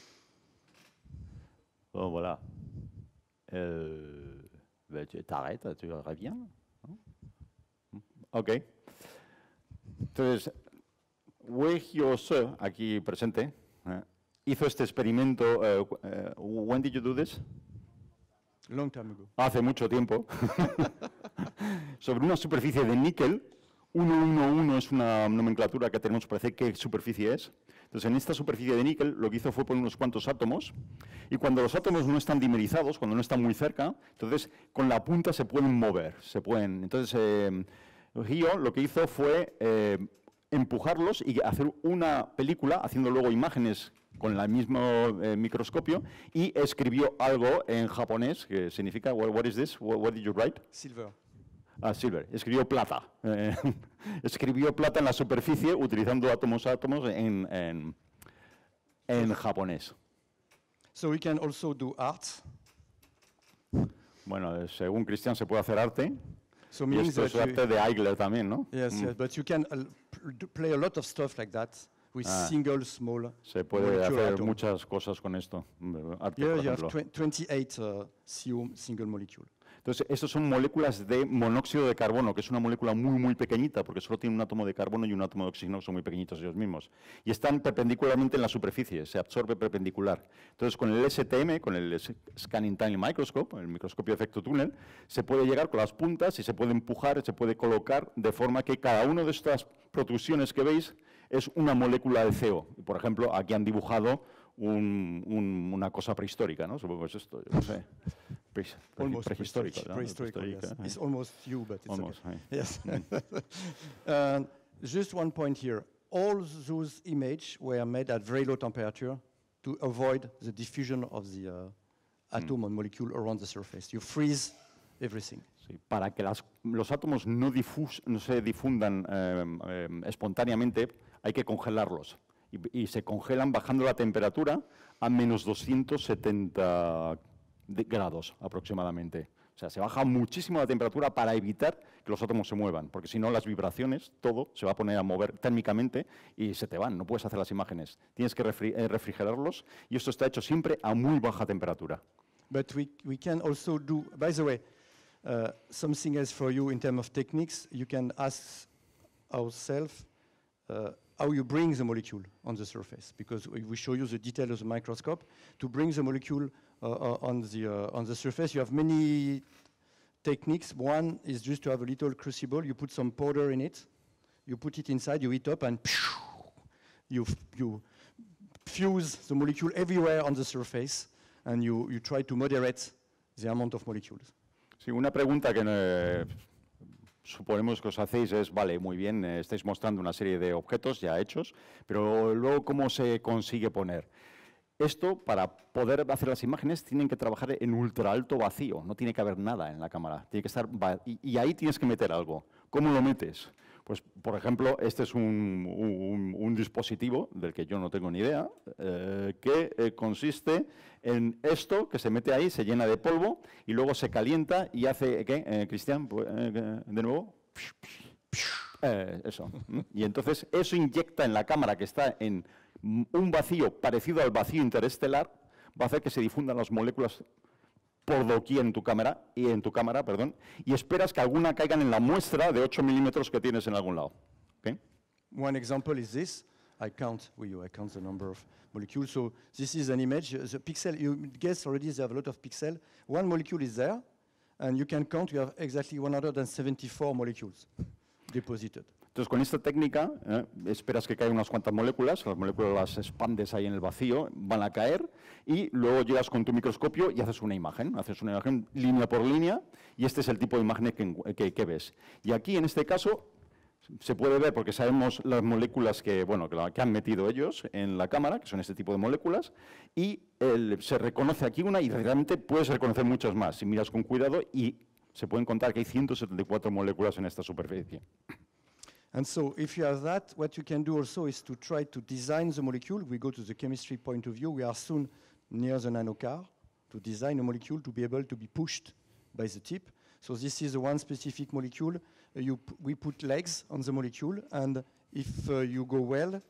B: Oh, voilà. Euh, ben, tu t'arrêtes, tu reviens. ¿No? Ok. Entonces, Wei Hyo-se, aquí presente, eh, hizo este experimento. Uh, uh, when did you do this?
A: Long time ago.
B: Hace mucho tiempo. Sobre una superficie de níquel. ciento doce es una nomenclatura que tenemos para decir qué superficie es. Entonces, en esta superficie de níquel, lo que hizo fue poner unos cuantos átomos, y cuando los átomos no están dimerizados, cuando no están muy cerca, entonces con la punta se pueden mover, se pueden. Entonces, eh, Hyo lo que hizo fue eh, empujarlos y hacer una película, haciendo luego imágenes con el mismo eh, microscopio, y escribió algo en japonés, que significa, what, what is this? What, what did you write?
A: Silver.
B: Ah, silver. Escribió plata. Eh, escribió plata en la superficie utilizando átomos átomos en, en, en japonés.
A: So we can also do art.
B: Bueno, según Christian se puede hacer arte.
A: So
B: Y
A: meaning
B: esto es
A: that you-
B: arte de Eigler también, ¿no?
A: Yes,
B: Mm.
A: yes, but you can uh, pl- do- play a lot of stuff like that with
B: Ah.
A: single small
B: Se puede
A: molecule
B: hacer
A: atom.
B: muchas cosas con esto. Mm, Arte,
A: Here
B: por
A: you have
B: ejemplo.
A: twen- twenty-eight uh, C O single molecule.
B: Entonces, estos son moléculas de monóxido de carbono, que es una molécula muy, muy pequeñita, porque solo tiene un átomo de carbono y un átomo de oxígeno, que son muy pequeñitos ellos mismos. Y están perpendicularmente en la superficie, se absorbe perpendicular. Entonces, con el S T M, con el Scanning Tunnel Microscope, el microscopio de efecto túnel, se puede llegar con las puntas y se puede empujar, se puede colocar, de forma que cada una de estas protrusiones que veis es una molécula de C O. Por ejemplo, aquí han dibujado un, un, una cosa prehistórica, ¿no? Supongo que es esto, yo no sé. Pre, pre,
A: Almost
B: prehistórico, ¿no?
A: prehistoric,
B: Prehistórica,
A: yes.
B: eh.
A: It's almost you, but it's
B: Almost,
A: okay.
B: eh.
A: Yes. Uh, just one point here. All those images were made at very low temperature to avoid the diffusion of the uh, atom and molecule around the surface. You freeze everything.
B: Sí, para que las- los átomos no, difus- no se difundan eh, eh, espontáneamente, hay que congelarlos. Y, y se congelan bajando la temperatura a menos doscientos setenta de- grados aproximadamente. O sea, se baja muchísimo la temperatura para evitar que los átomos se muevan, porque si no las vibraciones, todo se va a poner a mover térmicamente y se te van, no puedes hacer las imágenes. Tienes que refri- eh, refrigerarlos, y esto está hecho siempre a muy baja temperatura.
A: But we, we can also do, by the way, uh, something else for you in terms of techniques. You can ask ourselves uh, how you bring the molecule on the surface, because we, we show you the detail of the microscope. To bring the molecule uh, uh, on, the, uh, on the surface, you have many techniques. One is just to have a little crucible. You put some powder in it. You put it inside, you heat up, and you, f- you fuse the molecule everywhere on the surface, and you, you try to moderate the amount of molecules.
B: Sí, una pregunta que eh, suponemos que os hacéis es, vale, muy bien, eh, estáis mostrando una serie de objetos ya hechos, pero luego, ¿cómo se consigue poner? esto, para poder hacer las imágenes, tienen que trabajar en ultra alto vacío, no tiene que haber nada en la cámara, tiene que estar y, y ahí tienes que meter algo. ¿Cómo lo metes? Pues, por ejemplo, este es un, un, un dispositivo del que yo no tengo ni idea, eh, que eh, consiste en esto que se mete ahí, se llena de polvo y luego se calienta y hace, ¿qué, eh, Cristian? Pues, eh, de nuevo. Eh, eso. Y entonces eso inyecta en la cámara, que está en un vacío parecido al vacío interestelar, va a hacer que se difundan las moléculas por doquier en tu cámara, y en tu cámara, perdón, y esperas que alguna caigan en la muestra de ocho milímetros que tienes en algún lado. ¿Okay?
A: One example is this. I count with you. I count the number of molecules. So this is an image. The pixel, you guess already they have a lot of pixels. One molecule is there, and you can count. You have exactly one hundred seventy-four molecules deposited.
B: Entonces, con esta técnica, eh, esperas que caigan unas cuantas moléculas, las moléculas las expandes ahí en el vacío, van a caer, y luego llegas con tu microscopio y haces una imagen, haces una imagen línea por línea, y este es el tipo de imagen que, que, que ves. Y aquí, en este caso, se puede ver, porque sabemos las moléculas que, bueno, que, la, que han metido ellos en la cámara, que son este tipo de moléculas, y el, se reconoce aquí una, y realmente puedes reconocer muchas más, si miras con cuidado, y se pueden contar que hay ciento setenta y cuatro moléculas en esta superficie.
A: And so if you have that, what you can do also is to try to design the molecule. We go to the chemistry point of view. We are soon near the nanocar to design a molecule to be able to be pushed by the tip. So this is one specific molecule. Uh, you p we put legs on the molecule, and if uh, you go well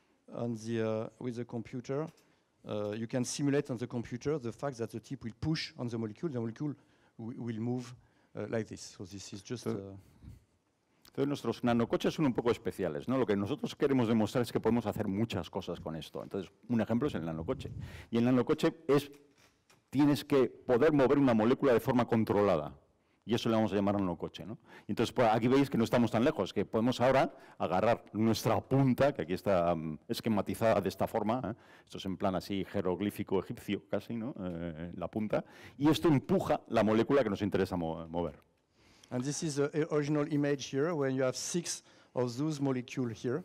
A: on the, uh, with the computer, uh, you can simulate on the computer the fact that the tip will push on the molecule. The molecule will move uh, like this. So this is just... Uh,
B: Entonces, nuestros nanocoches son un poco especiales, ¿no? Lo que nosotros queremos demostrar es que podemos hacer muchas cosas con esto. Entonces, un ejemplo es el nanocoche. Y el nanocoche es, tienes que poder mover una molécula de forma controlada. Y eso le vamos a llamar nanocoche, ¿no? Y entonces, pues, aquí veis que no estamos tan lejos, que podemos ahora agarrar nuestra punta, que aquí está um, esquematizada de esta forma, ¿eh? Esto es en plan así jeroglífico egipcio casi, ¿no? Eh, la punta, y esto empuja la molécula que nos interesa mo mover.
A: And this is the original image here, where you have six of those molecules here.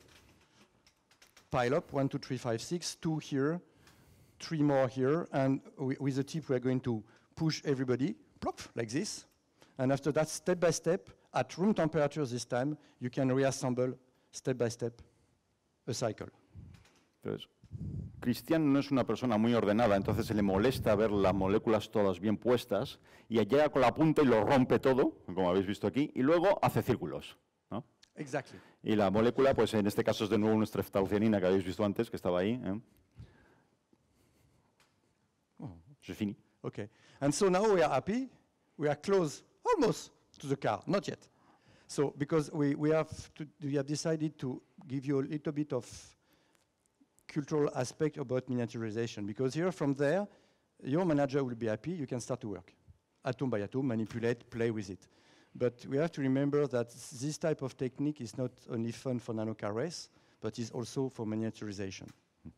A: Pile up, one, two, three, five, six, two here, three more here, and we, with the tip we're going to push everybody, plop, like this. And after that, step by step, at room temperature this time, you can reassemble, step by step, a cycle.
B: Entonces, Cristian no es una persona muy ordenada, entonces se le molesta ver las moléculas todas bien puestas, y llega con la punta y lo rompe todo, como habéis visto aquí, y luego hace círculos, ¿no?
A: Exactly.
B: Y la molécula, pues en este caso es de nuevo nuestra ftalcianina que habéis visto antes, que estaba ahí. ¿eh?
A: Oh.
B: C'est fini.
A: Okay. And so now we are happy. We are close, almost to the car, not yet. So because we, we, have to, we have decided to give you a little bit of cultural aspect about miniaturization, because here from there, your manager will be happy, you can start to work. Atom by atom, manipulate, play with it. But we have to remember that this type of technique is not only fun for nanocar race, but is also for miniaturization.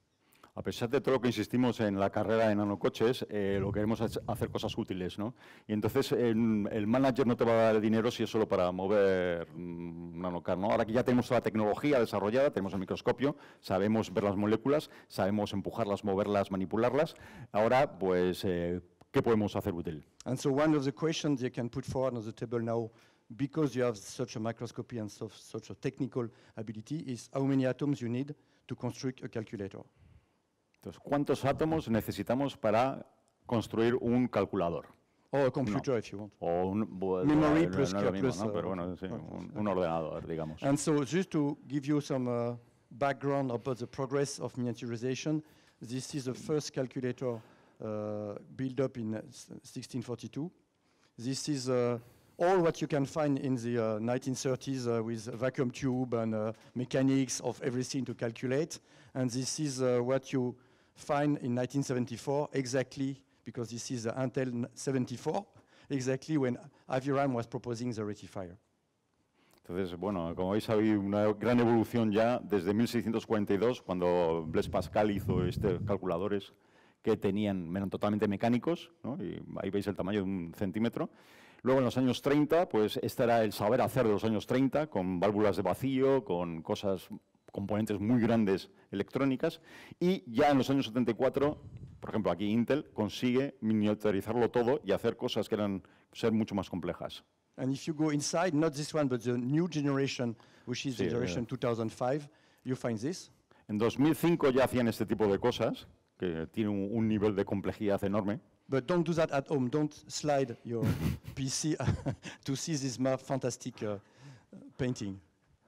B: A pesar de todo lo que insistimos en la carrera de nanocoches, eh, lo que queremos es hacer cosas útiles, ¿no? Y entonces eh, el manager no te va a dar el dinero si es solo para mover un nanocar, ¿no? Ahora que ya tenemos toda la tecnología desarrollada, tenemos el microscopio, sabemos ver las moléculas, sabemos empujarlas, moverlas, manipularlas, ahora, pues, eh, ¿qué podemos hacer útil?
A: And so one of the questions you can put forward on the table now, because you have such a microscopy and so, such a technical ability, is how many atoms you need to construct a calculator.
B: Entonces, ¿cuántos átomos necesitamos para construir un calculador?
A: Or a computer,
B: no.
A: if you want.
B: O un, bueno,
A: Memory
B: no,
A: plus,
B: no es lo mismo,
A: plus,
B: ¿no?
A: uh,
B: Pero bueno, sí, un, un ordenador, digamos.
A: And so just to give you some uh, background about the progress of miniaturization, this is the first calculator uh, built up in uh, sixteen forty-two. This is uh, all what you can find in the uh, nineteen thirties uh, with vacuum tube and uh, mechanics of everything to calculate. And this is uh, what you find in nineteen seventy-four, exactly, because this is the Intel seventy-four, exactly when Aviram was proposing the rectifier.
B: Entonces, bueno, como veis, hay una gran evolución ya desde mil seiscientos cuarenta y dos, cuando Blaise Pascal hizo estos calculadores que tenían, eran totalmente mecánicos, ¿no? Y ahí veis el tamaño de un centímetro. Luego, en los años treinta, pues este era el saber hacer de los años treinta, con válvulas de vacío, con cosas, componentes muy grandes electrónicas, y ya en los años setenta y cuatro Por ejemplo, aquí Intel consigue miniaturizarlo todo y hacer cosas que eran ser mucho más complejas.
A: And if you go inside, not this one, but the new generation, which is
B: Sí,
A: the generation
B: eh.
A: two thousand five, you find this.
B: En dos mil cinco ya hacían este tipo de cosas, que tiene un, un nivel de complejidad enorme.
A: But don't do that at home. Don't slide your P C to see this ma- fantastic uh, painting.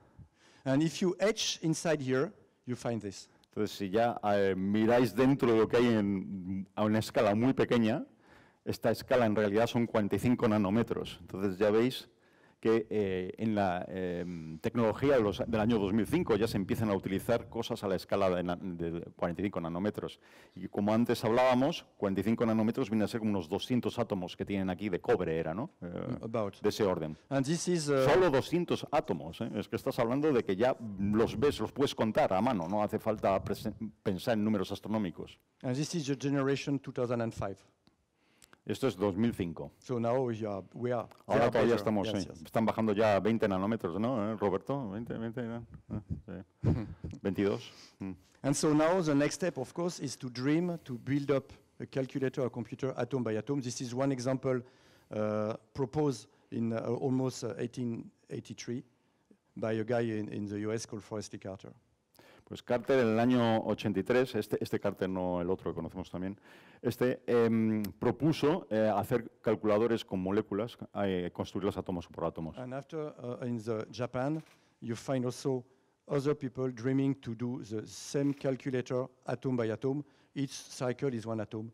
A: And if you etch inside here, you find this.
B: Entonces, si ya eh, miráis dentro de lo que hay en, a una escala muy pequeña, esta escala en realidad son cuarenta y cinco nanómetros. Entonces ya veis que eh, en la eh, tecnología de los, del año dos mil cinco ya se empiezan a utilizar cosas a la escala de, na, de cuarenta y cinco nanómetros. Y como antes hablábamos, cuarenta y cinco nanómetros viene a ser como unos doscientos átomos que tienen aquí de cobre, era, ¿no? Eh,
A: About.
B: de ese orden.
A: And this is uh,
B: Solo doscientos átomos, ¿eh? Es que estás hablando de que ya los ves, los puedes contar a mano, no hace falta pensar en números astronómicos.
A: and this is the generation two thousand five.
B: Esto es dos mil cinco.
A: So now we are, we are they
B: Ahora
A: are
B: todavía
A: better.
B: estamos,
A: Yes,
B: sí.
A: yes.
B: Están bajando ya a veinte nanómetros, ¿no, eh, Roberto? veinte, veinte, ¿no? Eh, sí. veintidós. Mm.
A: And so now the next step, of course, is to dream, to build up a calculator, a computer, atom by atom. This is one example uh, proposed in uh, almost uh, eighteen eighty-three by a guy in, in the U S called Forrest Lee Carter.
B: Pues Carter en el año ochenta y tres, este, este Carter no el otro que conocemos también, este em, propuso eh, hacer calculadores con moléculas, eh, construirlas átomos por átomos.
A: And after, uh, in the Japan, you find also other people dreaming to do the same calculator atom by atom. Each cycle is one atom.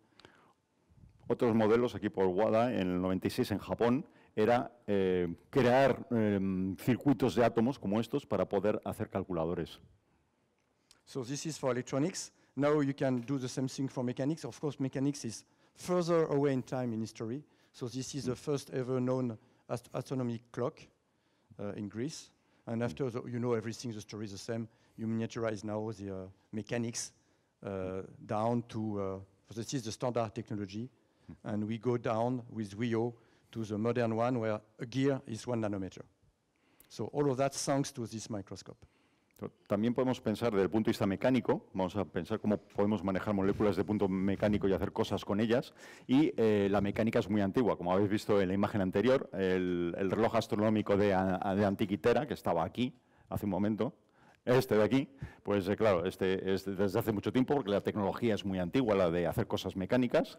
B: Otros modelos, aquí por WADA, en el noventa y seis en Japón, era eh, crear eh, circuitos de átomos como estos para poder hacer calculadores.
A: So this is for electronics. Now you can do the same thing for mechanics. Of course, mechanics is further away in time in history. So this is the first ever known ast astronomy clock uh, in Greece. And after, the, you know everything, the story is the same. You miniaturize now the uh, mechanics uh, down to, uh, this is the standard technology. And we go down with Rio to the modern one where a gear is one nanometer. So all of that thanks to this microscope.
B: También podemos pensar desde el punto de vista mecánico, vamos a pensar cómo podemos manejar moléculas desde el punto mecánico y hacer cosas con ellas. Y eh, la mecánica es muy antigua, como habéis visto en la imagen anterior, el, el reloj astronómico de, de Antiquitera, que estaba aquí hace un momento, este de aquí, pues eh, claro, este es desde hace mucho tiempo porque la tecnología es muy antigua, la de hacer cosas mecánicas.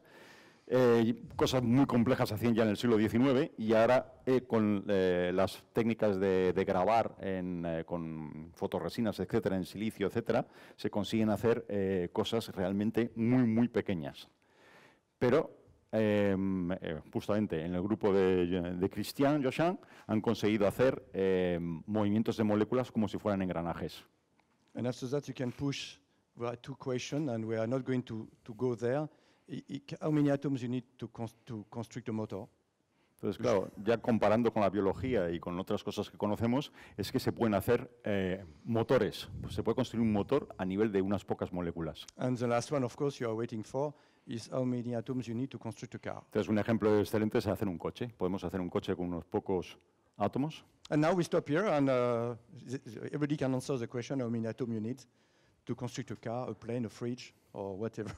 B: Eh, cosas muy complejas se hacían ya en el siglo diecinueve y ahora eh, con eh, las técnicas de, de grabar en, eh, con fotorresinas, etcétera, en silicio, etcétera, se consiguen hacer eh, cosas realmente muy, muy pequeñas. Pero eh, eh, justamente en el grupo de, de Christian Joshan han conseguido hacer eh, movimientos de moléculas como si fueran engranajes.
A: And after that, you can push. There are two questions, and we are not going to, to go there. I, I, how many atoms you need to, cons to construct a motor?
B: Entonces, claro, ya comparando con la biología y con otras cosas que conocemos, es que se pueden hacer eh, motores. Pues se puede construir un motor a nivel de unas pocas moléculas.
A: And the last one, of course, you are waiting for is how many atoms you need to construct a car.
B: Entonces, un ejemplo excelente es hacer un coche. Podemos hacer un coche con unos pocos átomos.
A: And now we stop here, and uh, everybody can answer the question how many atoms you need to construct a car, a plane, a fridge, or whatever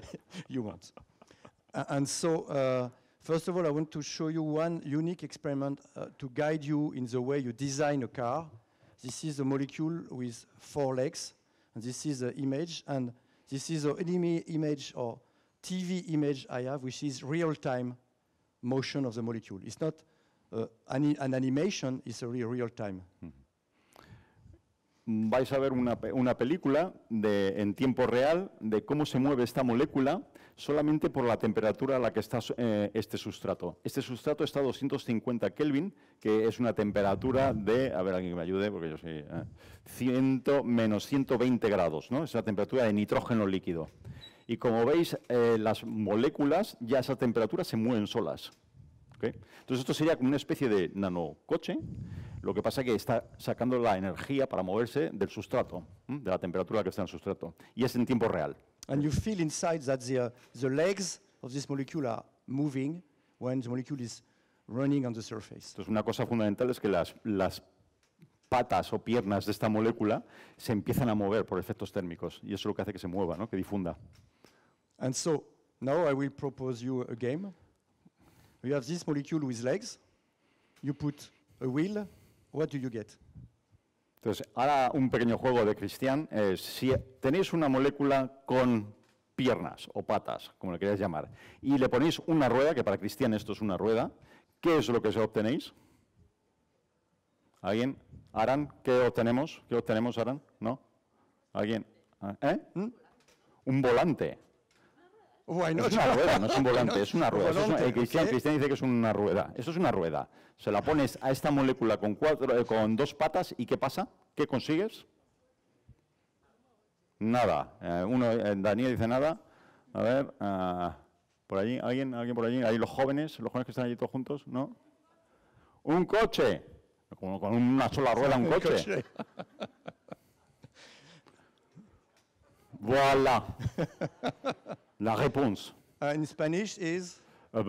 A: you want. Uh, and so, uh, first of all, I want to show you one unique experiment uh, to guide you in the way you design a car. This is a molecule with four legs, and this is the image, and this is the enemy image or T V image I have, which is real-time motion of the molecule. It's not uh, an, an animation, it's a real, real time.
B: Vais a ver una, una película de, en tiempo real de cómo se mueve esta molécula solamente por la temperatura a la que está eh, este sustrato. Este sustrato está a doscientos cincuenta Kelvin, que es una temperatura de, a ver, alguien que me ayude, porque yo soy, eh, cien menos ciento veinte grados, ¿no? Es una temperatura de nitrógeno líquido. Y como veis, eh, las moléculas ya a esa temperatura se mueven solas. ¿Okay? Entonces esto sería como una especie de nanocoche. Lo que pasa es que está sacando la energía para moverse del sustrato, ¿m? de la temperatura que está en el sustrato, y es en tiempo real.
A: And you feel inside that the, uh, the legs of this molecule are moving when the molecule is running on the surface.
B: Entonces una cosa fundamental es que las, las patas o piernas de esta molécula se empiezan a mover por efectos térmicos, y eso es lo que hace que se mueva, ¿no? Que difunda.
A: And so Now I will propose you a game. You have this molecule with legs. You put a wheel. What do you get?
B: Entonces, ahora un pequeño juego de Cristian es, si tenéis una molécula con piernas o patas, como le queráis llamar, y le ponéis una rueda, que para Cristian esto es una rueda, ¿qué es lo que obtenéis? ¿Alguien? ¿Aran? ¿Qué obtenemos? ¿Qué obtenemos, Aran? ¿No? ¿Alguien? ¿Eh? ¿Mm? Un volante.
A: Why
B: No
A: not?
B: es una rueda, no es un volante, es una rueda. Eso es una-
A: Volante,
B: el Cristian,
A: okay.
B: Cristian dice que es una rueda. Eso es una rueda. Se la pones a esta molécula con, cuatro, eh, con dos patas y ¿qué pasa? ¿Qué consigues? Nada. Eh, uno, eh, Daniel dice nada. A ver, ah, por allí, ¿alguien? ¿Alguien por allí? Ahí los jóvenes, los jóvenes que están allí todos juntos, ¿no? Un coche. Con, con una sola rueda, un coche. Voilà. La réponse.
A: Uh, in Spanish is
B: Eh,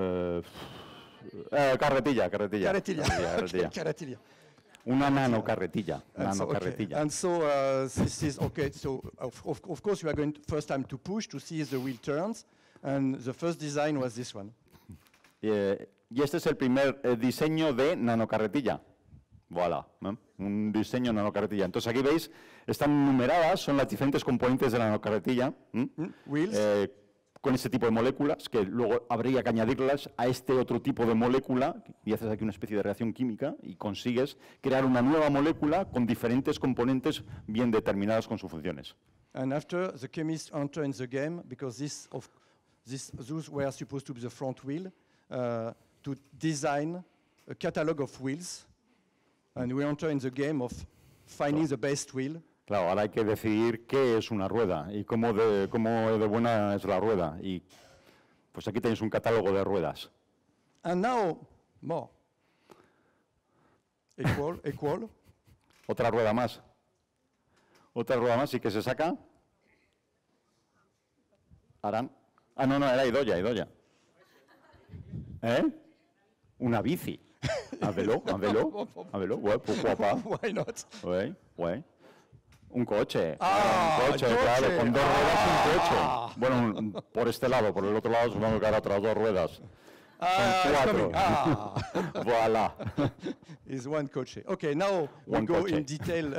B: eh, carretilla, carretilla.
A: carretilla.
B: carretilla.
A: Okay, carretilla.
B: Una nanocarretilla.
A: And so, okay.
B: Nanocarretilla.
A: And so uh, this is okay. So of, of, of course you are going to first time to push to see if the wheel turns, and the first design was this one.
B: Eh, y este es el primer eh, diseño de nanocarretilla. Voilà, ¿no? Un diseño de nanocarretilla. Entonces aquí veis, están numeradas, son las diferentes componentes de la nanocarretilla. ¿m?
A: Mm, wheels.
B: Eh, con este tipo de moléculas, que luego habría que añadirlas a este otro tipo de molécula, y haces aquí una especie de reacción química, y consigues crear una nueva molécula con diferentes componentes bien determinadas con sus funciones.
A: And after the chemists enter in the game, because this of this those were supposed to be the front wheel, uh, to design a catalog of wheels, and we enter in the game of finding the best wheel.
B: Claro, ahora hay que decidir qué es una rueda y cómo de, cómo de buena es la rueda. Y pues aquí tenéis un catálogo de ruedas.
A: And now more. Equal, equal.
B: Otra rueda más. Otra rueda más y que se saca. Aran. Ah, no, no, era Idoya, Idoya. ¿Eh? Una bici. Un vélo, un vélo, un vélo. Ouais, pourquoi pas.
A: Why not?
B: Ouais, ouais. Un coche.
A: Ah,
B: un coche,
A: coche.
B: claro, con dos ruedas
A: Ah.
B: un coche. Bueno, un- por este lado, por el otro lado supongo que habrá otras dos ruedas.
A: Ah, it's
B: cuatro.
A: coming. Ah.
B: Voilà.
A: Is one coche. Okay, now we
B: One
A: go
B: coche.
A: in detail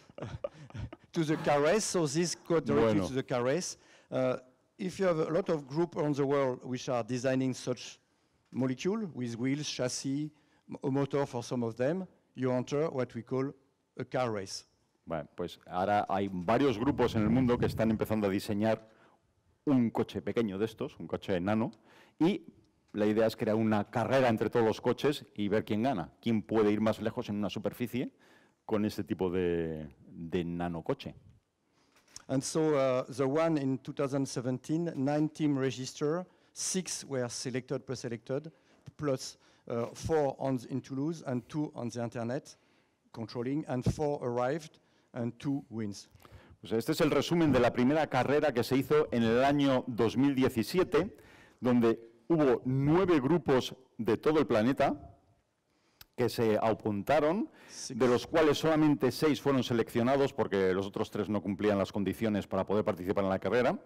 A: to the caress. So this goes directly
B: Bueno.
A: to the caress. Uh, if you have a lot of groups around the world which are designing such molecule with wheels, chassis, m- a motor for some of them, you enter what we call a car race.
B: Bueno, pues ahora hay varios grupos en el mundo que están empezando a diseñar un coche pequeño de estos, un coche nano, y la idea es crear una carrera entre todos los coches y ver quién gana, quién puede ir más lejos en una superficie con este tipo de, de nanocoche.
A: And so uh, the one in two thousand seventeen, nine team register, six were selected, pre-selected, plus uh, four on the, in Toulouse and two on the internet controlling, and four arrived and two wins.
B: Pues este es el resumen de la primera carrera que se hizo en el año dos mil diecisiete, donde hubo nueve grupos de todo el planeta que se apuntaron,
A: Six.
B: de los cuales solamente seis fueron seleccionados porque los otros tres no cumplían las condiciones para poder participar en la carrera.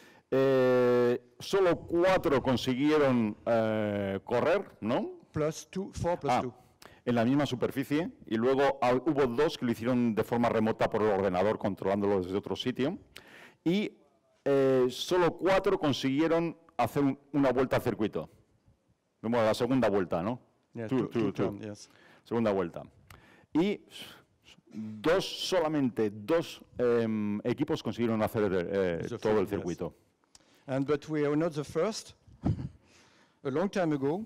B: Eh, solo cuatro consiguieron eh, correr, ¿no?
A: Plus two, four plus
B: Ah,
A: two.
B: en la misma superficie, y luego ah, hubo dos que lo hicieron de forma remota por el ordenador, controlándolo desde otro sitio, y eh, solo cuatro consiguieron hacer un- una vuelta al circuito. Bueno, la segunda vuelta, ¿no?
A: Yeah,
B: Two,
A: two-
B: two,
A: two
B: two.
A: turn, yes.
B: Segunda vuelta. Y dos, solamente dos em, equipos consiguieron hacer eh,
A: The
B: todo el
A: full, yes.
B: circuito.
A: And but we are not the first. A long time ago,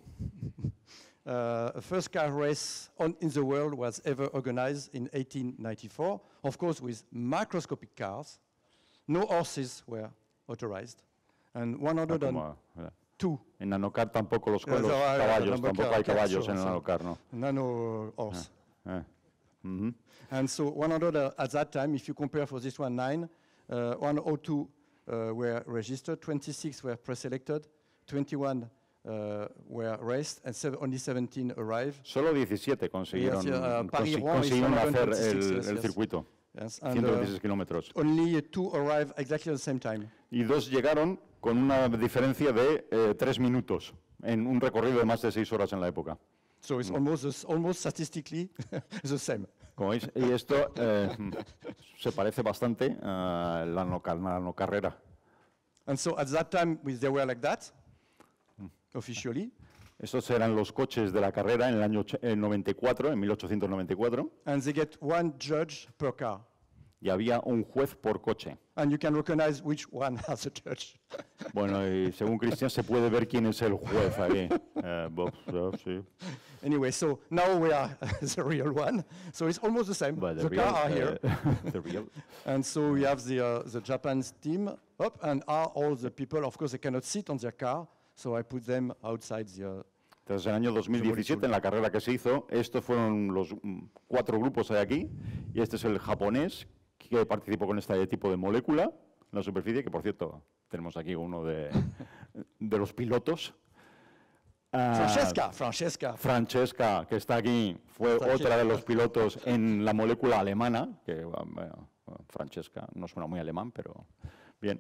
A: uh, a first car race on, in the world was ever organized in eighteen ninety-four. Of course, with microscopic cars, no horses were authorized, and one
B: Ah,
A: hundred
B: como, eh,
A: two
B: en Nanocar tampoco los,
A: Yeah,
B: los
A: so I-
B: caballos,
A: Nanocar,
B: tampoco hay
A: yeah,
B: caballos
A: sure,
B: en
A: so-
B: Nanocar, ¿no?
A: nano horse.
B: Eh, ujú.
A: And so one hundred uh, at that time, if you compare for this one, nine, uh, one oh two uh, were registered, twenty-six were pre-selected, twenty-one uh, were raced, and sev- only seventeen arrived.
B: Solo diecisiete consiguieron,
A: Yes, yeah, uh,
B: consi-
A: Paris-Rouen is
B: consiguieron
A: one
B: hacer
A: hundred twenty-six,
B: el,
A: yes,
B: el
A: yes.
B: circuito.
A: Yes, and,
B: ciento
A: uh,
B: veintiséis kilómetros.
A: only two arrive exactly at the same time.
B: Y dos llegaron con una diferencia de eh, tres minutos en un recorrido de más de seis horas en la época.
A: So it's almost, the s- almost statistically the same.
B: Como veis, y esto eh, se parece bastante a la no, ca- la no carrera.
A: And so at that time, we, they were like that, officially.
B: Estos eran los coches de la carrera en el año och- eh, noventa y cuatro, en mil ochocientos noventa y cuatro,
A: And they get one judge per car.
B: y había un juez por coche.
A: And you can recognize which one has a judge.
B: Bueno, y según Cristian se puede ver quién es el juez ahí. Eh, bo- bo- sí.
A: Anyway, so now we are the real one. So it's almost the same.
B: But
A: The, car are here.
B: uh, the real-
A: And so we have the, uh, the Japan's team up, and are all the people, of course, they cannot sit on their car, so I put them outside the... Uh,
B: Entonces, en el año dos mil diecisiete, en la carrera que se hizo, estos fueron los mm, cuatro grupos de aquí, y este es el japonés que participó con este tipo de molécula en la superficie, que por cierto, tenemos aquí uno de, de los pilotos. Ah,
A: Francesca, Francesca.
B: Francesca, que está aquí, fue
A: Está aquí.
B: otra de los pilotos en la molécula alemana, que bueno, Francesca no suena muy alemán, pero bien.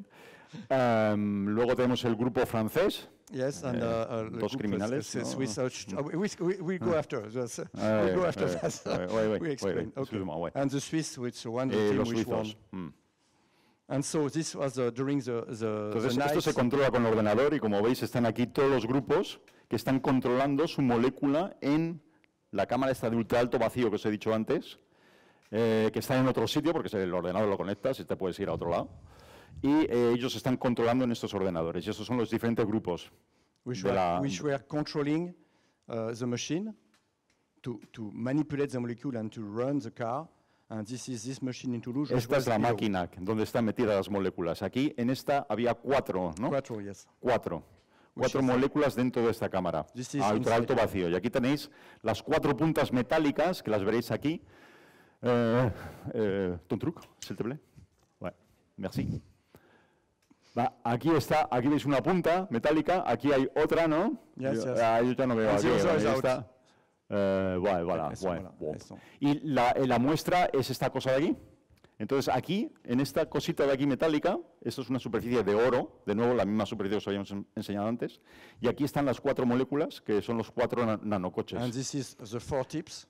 B: Em, luego tenemos el grupo francés.
A: Yes, and
B: Eh,
A: uh, uh, the
B: dos
A: group
B: criminales,
A: is- is
B: ¿no?
A: Swiss, uh, ch- uh, we, we, we go after. Just, uh,
B: Eh,
A: we go after
B: eh,
A: that.
B: eh, wait, wait,
A: we
B: wait,
A: explain.
B: wait,
A: Okay.
B: excuse-moi, wait.
A: And the Swiss, which won the
B: Eh,
A: team,
B: los
A: which won.
B: suizos. Mm.
A: And so this was uh, during the the,
B: Entonces,
A: the
B: esto
A: night.
B: se controla con el ordenador y como veis están aquí todos los grupos que están controlando su molécula en la cámara esta de ultra alto vacío que os he dicho antes, eh, que está en otro sitio porque si el ordenador lo conectas y te puedes ir a otro lado. Y eh, ellos están controlando en estos ordenadores y estos son los diferentes grupos.
A: which
B: de
A: were,
B: la-
A: which were controlling uh, the machine to, to manipulate the molecule and to run the car. And this is this machine in Toulouse. which
B: Esta
A: was
B: es la
A: below.
B: máquina donde están metidas las moléculas. Aquí en esta había cuatro, ¿no?
A: Quattro, yes.
B: Cuatro. Cuatro
A: is-
B: moléculas dentro de esta cámara,
A: This is
B: a ultra alto
A: inside.
B: vacío. Y aquí tenéis las cuatro puntas metálicas, que las veréis aquí. Eh, eh, ton truc, s'il te plaît. Ouais, merci. Va, aquí está, aquí veis una punta metálica, aquí hay otra, ¿no?
A: Yes,
B: yo,
A: yes.
B: ah, yo ya no veo
A: And
B: aquí,
A: the other
B: ahí
A: is out.
B: está. Eh, bueno, voilà,
A: Eso,
B: bueno,
A: voilà,
B: bueno.
A: eso.
B: Y la, eh, la muestra es esta cosa de aquí. Entonces aquí, en esta cosita de aquí metálica, esto es una superficie de oro, de nuevo la misma superficie que os habíamos en- enseñado antes, y aquí están las cuatro moléculas, que son los cuatro na- nanocoches.
A: And this is the four tips.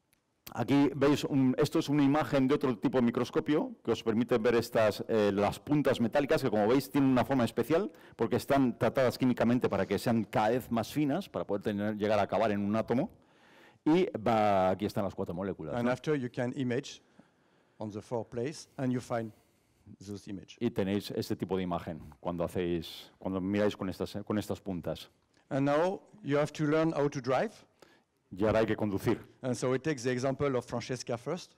B: Aquí veis, un- esto es una imagen de otro tipo de microscopio que os permite ver estas, eh, las puntas metálicas que como veis tienen una forma especial porque están tratadas químicamente para que sean cada vez más finas, para poder tener- llegar a acabar en un átomo. Y va- aquí están las cuatro moléculas.
A: And
B: ¿no?
A: after you can image on the four place and you find those images.
B: Y tenéis este tipo de imagen cuando hacéis, cuando miráis con estas, con estas puntas.
A: And now you have to learn how to drive.
B: Y ahora hay que conducir.
A: And so we take the example of Francesca first.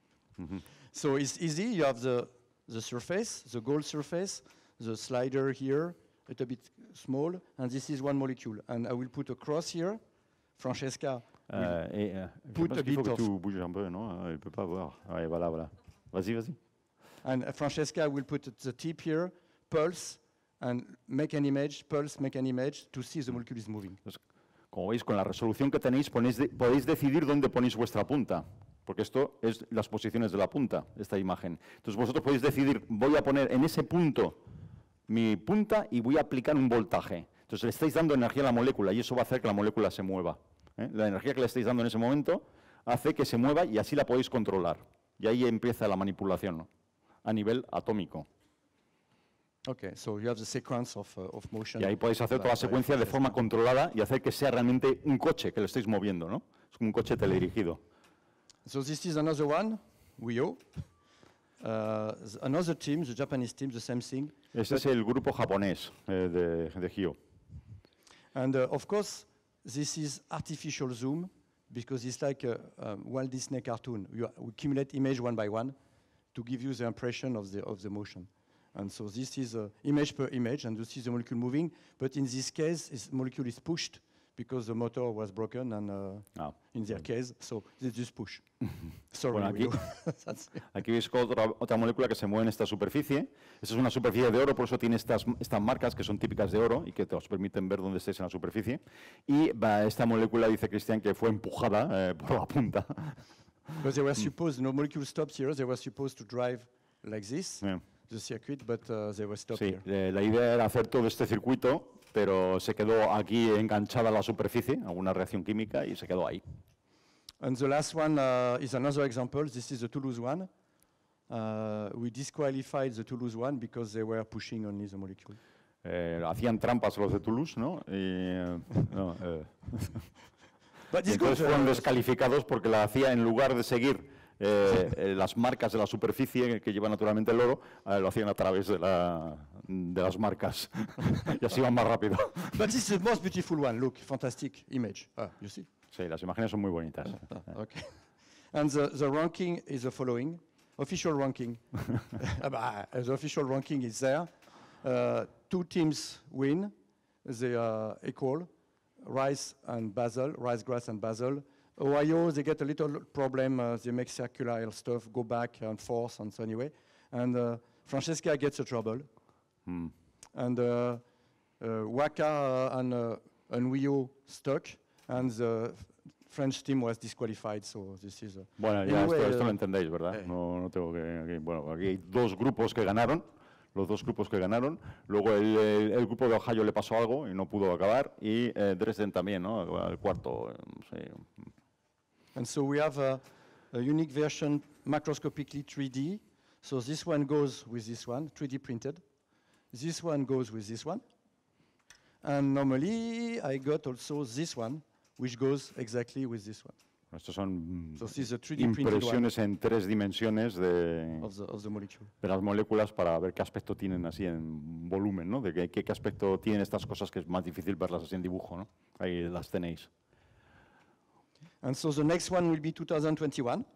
A: So it's easy. You have the, the surface, the gold surface, the slider here, a little bit small, and this is one molecule. And I will put a cross here. Francesca will
B: Euh, et, euh, je
A: put
B: pense
A: a
B: qu'il faut
A: bit
B: que
A: of-
B: tu bouges un peu, non? Euh, Il ne peut pas voir. Ouais, voilà, voilà. Vas-y, vas-y.
A: And uh, Francesca will put the tip here, pulse, and make an image, pulse, make an image to see the molecule is moving.
B: Entonces, como veis, con la resolución que tenéis, ponéis de- podéis decidir dónde ponéis vuestra punta, porque esto es las posiciones de la punta, esta imagen. Entonces vosotros podéis decidir, voy a poner en ese punto mi punta y voy a aplicar un voltaje. Entonces le estáis dando energía a la molécula y eso va a hacer que la molécula se mueva. ¿eh? La energía que le estáis dando en ese momento hace que se mueva y así la podéis controlar. Y ahí empieza la manipulación, ¿no? A nivel atómico.
A: Okay, so you have the sequence of, uh, of motion.
B: Y ahí podéis hacer toda la
A: by- by
B: secuencia de
A: Francesca.
B: forma controlada y hacer que sea realmente un coche que lo estáis moviendo, ¿no? Es como un coche teledirigido.
A: So this is another one, Wio. Uh, th- another team, the Japanese team, the same thing.
B: Este es el grupo japonés eh, de, de Gio.
A: And uh, of course, this is artificial zoom because it's like a um, Walt Disney cartoon. You, we accumulate image one by one to give you the impression of the, of the motion. And so this is uh, image per image, and you see the molecule moving. But in this case, this molecule is pushed because the motor was broken, and uh,
B: Ah.
A: in their case, so they just push. Sorry,
B: Bueno, aquí-
A: Wio. That's it.
B: Aquí veis otra, otra molécula que se mueve en esta superficie. Esta es una superficie de oro, por eso tiene estas, estas marcas que son típicas de oro y que te os permiten ver dónde estáis en la superficie. Y va, esta molécula, dice Cristian, que fue empujada eh, por la punta.
A: Because they were supposed, no molecule stops here, they were supposed to drive like this,
B: Yeah.
A: the circuit, but uh, they were stopped
B: Sí,
A: here.
B: eh, la idea era hacer todo este circuito, pero se quedó aquí enganchada a la superficie, alguna reacción química, y se quedó ahí.
A: And the last one uh, is another example. This is the Toulouse one. Uh, we disqualified the Toulouse one because they were pushing only the molecule.
B: Eh, hacían trampas los de Toulouse, ¿no? Y, eh, no, eh,
A: But
B: y
A: it's good.
B: entonces fueron
A: uh,
B: descalificados porque la hacía, en lugar de seguir eh, eh, las marcas de la superficie que lleva naturalmente el oro, eh, lo hacían a través de, la, de las marcas. Y así van más rápido.
A: But this is the most beautiful one. Look, fantastic image. Ah, you see?
B: Sí, las imágenes son muy bonitas.
A: Ah, okay. And the, the ranking is the following. Official ranking. Ah, bah, the official ranking is there. Uh, two teams win. They are equal. Rice and Basel, Rice Grass and Basel. Ohio, they get a little problem. Uh, they make circular stuff, go back and forth, and so anyway. And uh, Francesca gets a trouble.
B: Mm.
A: And uh, uh, Waka uh, and, uh, and Wio stuck, and the French team was disqualified. So this is. Uh,
B: Bueno, ya
A: anyway,
B: esto, esto
A: uh,
B: lo entendéis, ¿verdad?
A: eh.
B: No, no tengo que. Aquí, bueno, aquí hay dos grupos que ganaron. Los dos grupos que ganaron. Luego el, el, el grupo de Ohio le pasó algo y no pudo acabar. Y eh, Dresden también, ¿no? El cuarto. eh, sí.
A: And so we have a, a unique version macroscopically three D. So this one goes with this one, three D printed. This one goes with this one. And normally I got also this one, which goes exactly with this one.
B: Estos son
A: So this is a three D printed one
B: impresiones en tres dimensiones de,
A: of the, of the molecule.
B: de las moléculas para ver qué aspecto tienen así en volumen, ¿no? De qué, qué, qué aspecto tienen estas cosas que es más difícil verlas así en dibujo, ¿no? Ahí las tenéis.
A: And so the next one will be two thousand twenty-one.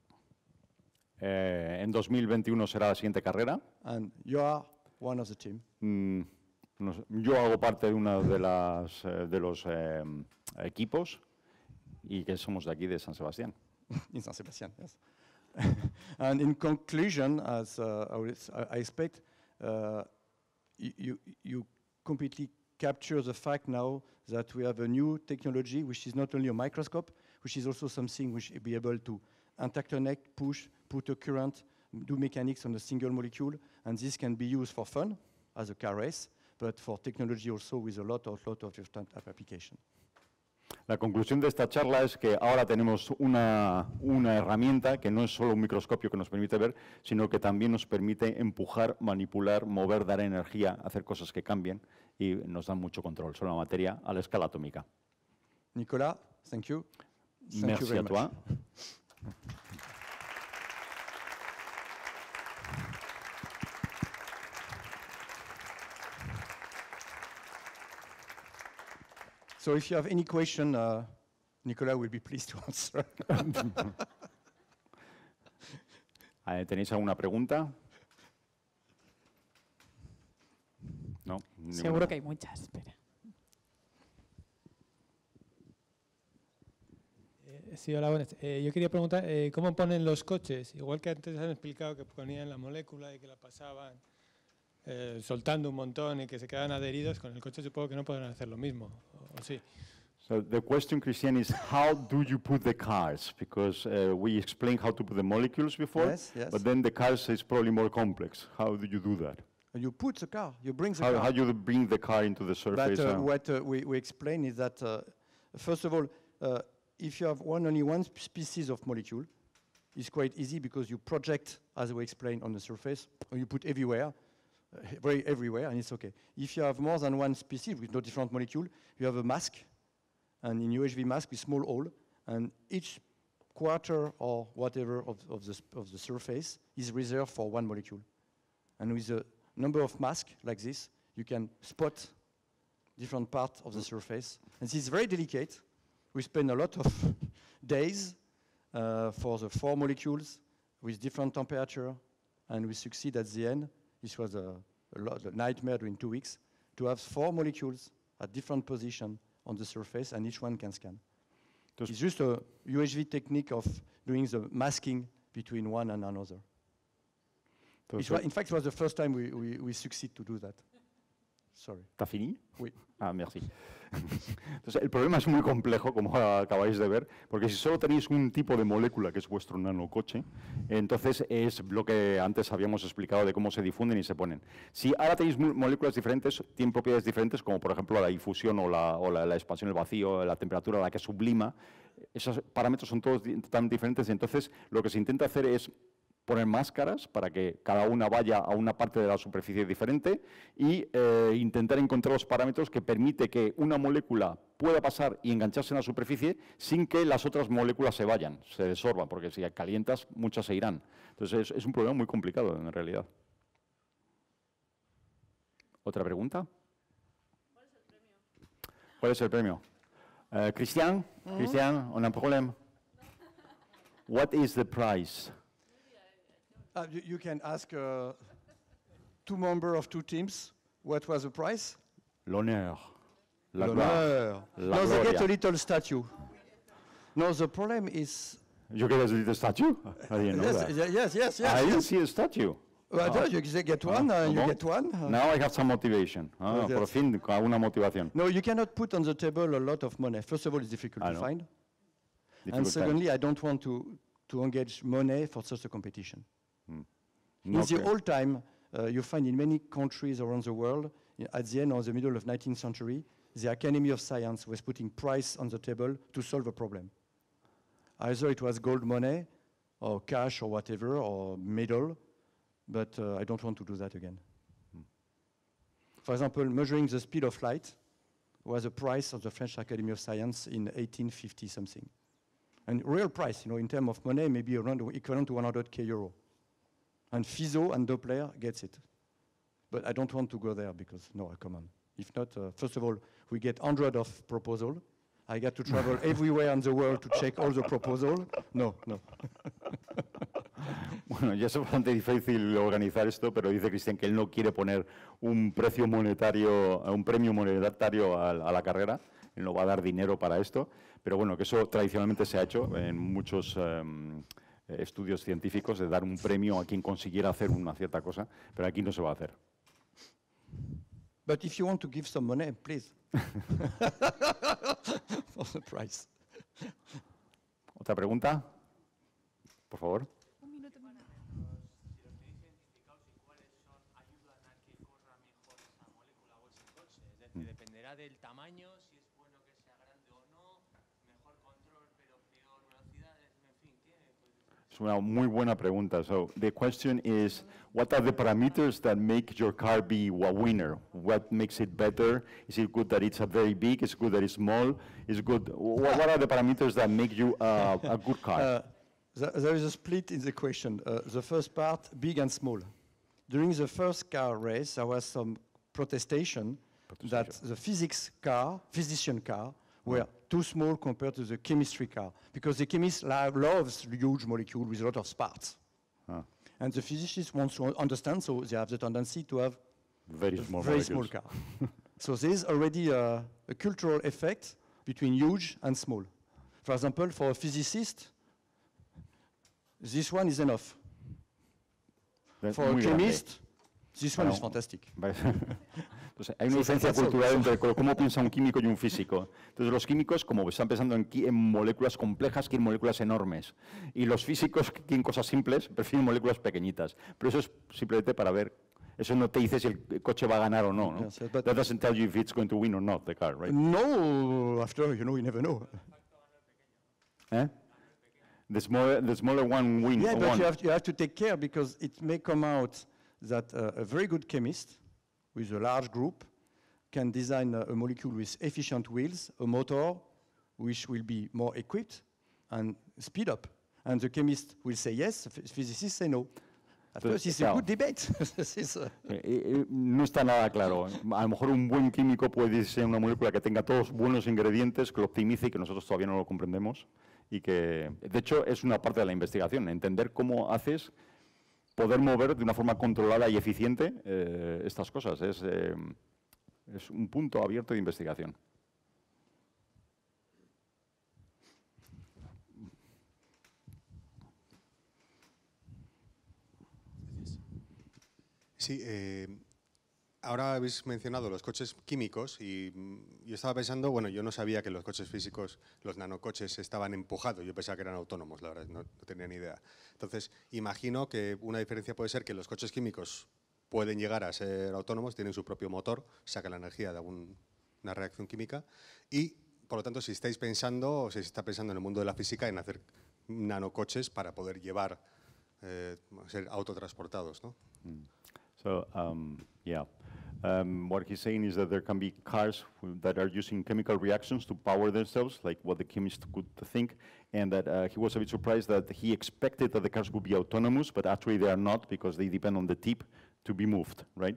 B: Eh, en dos mil veintiuno será la siguiente carrera.
A: And you are one of the team.
B: Mm, no sé, yo hago parte de uno de, las, eh, de los eh, equipos y que somos de aquí, de San Sebastián.
A: In San Sebastian, yes. And in conclusion, as uh, I, will s- I expect, uh, y- you, you completely capture the fact now that we have a new technology, which is not only a microscope, which is also something which will be able to interconnect, push, put a current, do mechanics on a single molecule, and this can be used for fun, as a car race, but for technology also with a lot of, lot of different app- application.
B: La conclusión de esta charla es que ahora tenemos una, una herramienta que no es solo un microscopio que nos permite ver, sino que también nos permite empujar, manipular, mover, dar energía, hacer cosas que cambien y nos dan mucho control sobre la materia a la escala atómica.
A: Nicolas, thank you. Thank you
B: Merci
A: very
B: à toi.
A: much. So if you have any question, uh, Nicolas will be pleased to answer.
B: Eh, ¿Tenéis alguna pregunta? No. ninguna.
C: Seguro que hay muchas. Espera.
D: Eh, Sí, hola, buenas. Eh, yo quería preguntar, eh, ¿cómo ponen los coches? Igual que antes han explicado que ponían la molécula y que la pasaban eh, soltando un montón y que se quedaban adheridos, con el coche supongo que no podrán hacer lo mismo, ¿o, o sí?
B: So the question, Christian, is how do you put the cars? Because uh, we explained how to put the molecules before,
A: Yes, yes.
B: but then the cars is probably more complex. How do you do that?
A: You put the car, you bring the
B: How,
A: car.
B: how you bring the car into the
A: But
B: surface?
A: uh,
B: uh,
A: what uh, we, we explain is that, uh, first of all, uh, if you have one only one sp- species of molecule, it's quite easy because you project, as we explained, on the surface, or you put everywhere, uh, very everywhere, and it's okay. If you have more than one species with no different molecule, you have a mask, and in U H V mask with small hole, and each quarter or whatever of, of, the, sp- of the surface is reserved for one molecule. And with a number of masks like this, you can spot different parts of the surface. And this is very delicate. We spend a lot of days uh, for the four molecules with different temperature, and we succeed at the end. This was a, a, lot, a nightmare during two weeks to have four molecules at different position on the surface, and each one can scan.
B: Just-
A: It's just a U H V technique of doing the masking between one and another. It
B: entonces,
A: wa- in fact, it was the first time we, we, we succeed to do that. Sorry.
B: ¿Está fini?
A: Oui.
B: Ah, merci. Entonces, el problema es muy complejo, como acabáis de ver, porque si solo tenéis un tipo de molécula, que es vuestro nanocoche, entonces es lo que antes habíamos explicado de cómo se difunden y se ponen. Si ahora tenéis moléculas diferentes, tienen propiedades diferentes, como por ejemplo la difusión o la, o la, la expansión del vacío, la temperatura a la que sublima, esos parámetros son todos tan diferentes, entonces lo que se intenta hacer es poner máscaras para que cada una vaya a una parte de la superficie diferente y eh, intentar encontrar los parámetros que permite que una molécula pueda pasar y engancharse en la superficie sin que las otras moléculas se vayan, se desorban, porque si calientas, muchas se irán. Entonces es, es un problema muy complicado en realidad. ¿Otra pregunta? ¿Cuál es el premio? Uh, Christian? Mm-hmm. Christian, on a problème? What is the prize?
A: Uh, you, you can ask uh, two members of two teams what was the prize.
B: L'honneur. La
A: L'honneur.
B: La
A: no,
B: gloria.
A: they get a little statue. No, the problem is.
B: You get a little statue? I didn't know
A: yes,
B: that.
A: yes, yes, yes.
B: I didn't
A: yes.
B: see a statue.
A: Well,
B: Oh.
A: you get one, uh,
B: Oh,
A: you
B: bon.
A: get one. Uh,
B: Now I have some motivation. Ah,
A: Oh,
B: por
A: yes.
B: fin, con alguna motivación.
A: No, you cannot put on the table a lot of money. First of all, it's difficult
B: I
A: to
B: know.
A: find.
B: Difficult
A: And
B: times.
A: secondly, I don't want to, to engage money for such a competition.
B: No
A: in the
B: creo.
A: old time, uh, you find in many countries around the world, i- at the end or the middle of nineteenth century, the Academy of Science was putting price on the table to solve a problem. Either it was gold money, or cash, or whatever, or medal, but uh, I don't want to do that again. For example, measuring the speed of light was a prize of the French Academy of Science in eighteen fifty something. And real price, you know, in terms of money, maybe around equivalent to one hundred K euro. And Fizeau and Doppler gets it. But I don't want to go there because, no, come on. If not, uh, first of all, we get hundreds of proposals. I got to travel everywhere in the world to check all the proposals. No, no.
B: Bueno, ya es bastante difícil organizar esto, pero dice Cristian que él no quiere poner un precio monetario, un premio monetario a, a la carrera. Él no va a dar dinero para esto, pero bueno, que eso tradicionalmente se ha hecho en muchos um, estudios científicos, de dar un premio a quien consiguiera hacer una cierta cosa, pero aquí no se va a hacer.
A: But if you want to give some money, please. For the price.
B: ¿Otra pregunta? Por favor.
C: Un minuto menos.
E: Si los tenéis identificados y cuáles son, ayudan a que corra mejor esa molécula o ese coche. Es decir, dependerá del tamaño, si es bueno que sea grande o no, mejor control pero peor velocidad, en fin, ¿qué? Pues,
B: Es una muy buena pregunta. So the question is, what are the parameters that make your car be a winner? What makes it better? Is it good that it's a very big? Is it good that it's small? Is it good? What, what are the parameters that make you uh, a good car?
A: Uh, th- there is a split in the question. Uh, the first part, big and small. During the first car race, there was some protestation, that the physics car, physician car, were too small compared to the chemistry car, because the chemist lo- loves huge molecule with a lot of parts.
B: Ah.
A: And the physicists want to understand, so they have the tendency to have
B: Very
A: a
B: small
A: very
B: molecules.
A: small car. So there's already a, a cultural effect between huge and small. For example, for a physicist, this one is enough.
B: Es
A: For a
B: muy grande.
A: chemist, this one
B: Bueno,
A: is fantastic.
B: Vale. Entonces, hay una
A: Sí,
B: diferencia
A: sí, sí,
B: cultural
A: sí.
B: entre co- cómo piensa un químico y un físico. Entonces, los químicos, como están pensando en, qui- en moléculas complejas, quieren moléculas enormes. Y los físicos, que quieren cosas simples, prefieren moléculas pequeñitas. Pero eso es simplemente para ver. Eso no te dice si el coche va a ganar o no, ¿no?
A: Yes, yes, but-
B: That doesn't tell you if it's going to win or not, the car, right?
A: No, after, you know, you never know.
B: Eh? The smaller, the smaller one win.
A: Yeah, but
B: won.
A: you have, to, you have to take care because it may come out that uh, a very good chemist with a large group can design a, a molecule with efficient wheels, a motor which will be more equipped and speed up. And the chemist will say yes, the phys- physicist say no. At
B: So,
A: first, it's
B: yeah.
A: a good debate. This is, uh,
B: Eh, eh, no está nada claro. A lo mejor un buen químico puede diseñar una molécula que tenga todos buenos ingredientes, que lo optimice y que nosotros todavía no lo comprendemos. Y que, de hecho, es una parte de la investigación, entender cómo haces poder mover de una forma controlada y eficiente eh, estas cosas. Es, eh, es un punto abierto de investigación.
F: Sí, eh,
C: ahora habéis mencionado los coches químicos y mm, yo estaba pensando, bueno, yo no sabía que los coches físicos, los nanocoches, estaban empujados. Yo pensaba que eran autónomos, la verdad, no, no tenía ni idea. Entonces, imagino que una diferencia puede ser que los coches químicos pueden llegar a ser autónomos, tienen su propio motor, sacan la energía de algún, una reacción química y, por lo tanto, si estáis pensando, o si se está pensando en el mundo de la física, en hacer nanocoches para poder llevar, eh, ser autotransportados, ¿no?
B: Mm. So, um, yeah. Um, what he's saying is that there can be cars that are using chemical reactions to power themselves, like what the chemist could think, and that uh, he was a bit surprised that he expected that the cars would be autonomous, but actually they are not because they depend on the tip to be moved, right?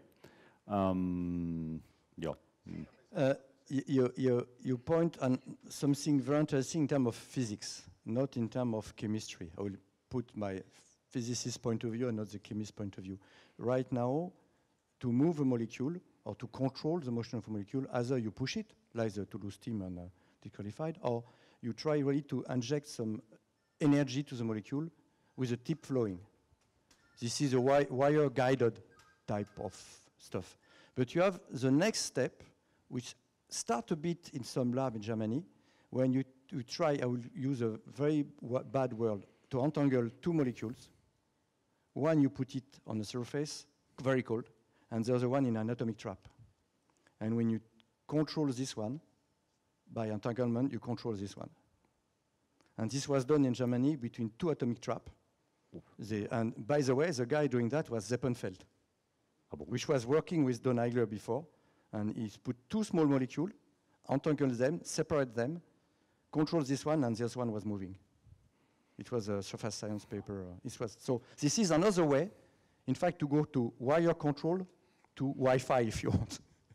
B: Um, yeah. Mm.
A: Uh, you, you, you point on something very interesting in terms of physics, not in terms of chemistry. I will put my physicist point of view and not the chemist point of view. Right now, to move a molecule or to control the motion of a molecule, either you push it, like the Toulouse team and uh, dequalified, or you try really to inject some energy to the molecule with a tip flowing. This is a wi wire-guided type of stuff. But you have the next step, which start a bit in some lab in Germany, when you, you try, I will use a very bad word, to untangle two molecules. One, you put it on the surface, very cold, and the other one in an atomic trap. And when you control this one, by entanglement, you control this one. And this was done in Germany between two atomic traps. And by the way, the guy doing that was Zeppenfeld, ah bon? Which was working with Don Eigler before. And he put two small molecules, entangle them, separate them, control this one, and the other one was moving. It was a surface science paper. Uh, it was, so this is another way, in fact, to go to wire control to Wi-Fi, if you want.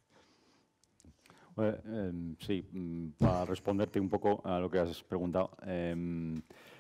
B: Well, um, sí, um, para responderte un poco a lo que has preguntado. Um,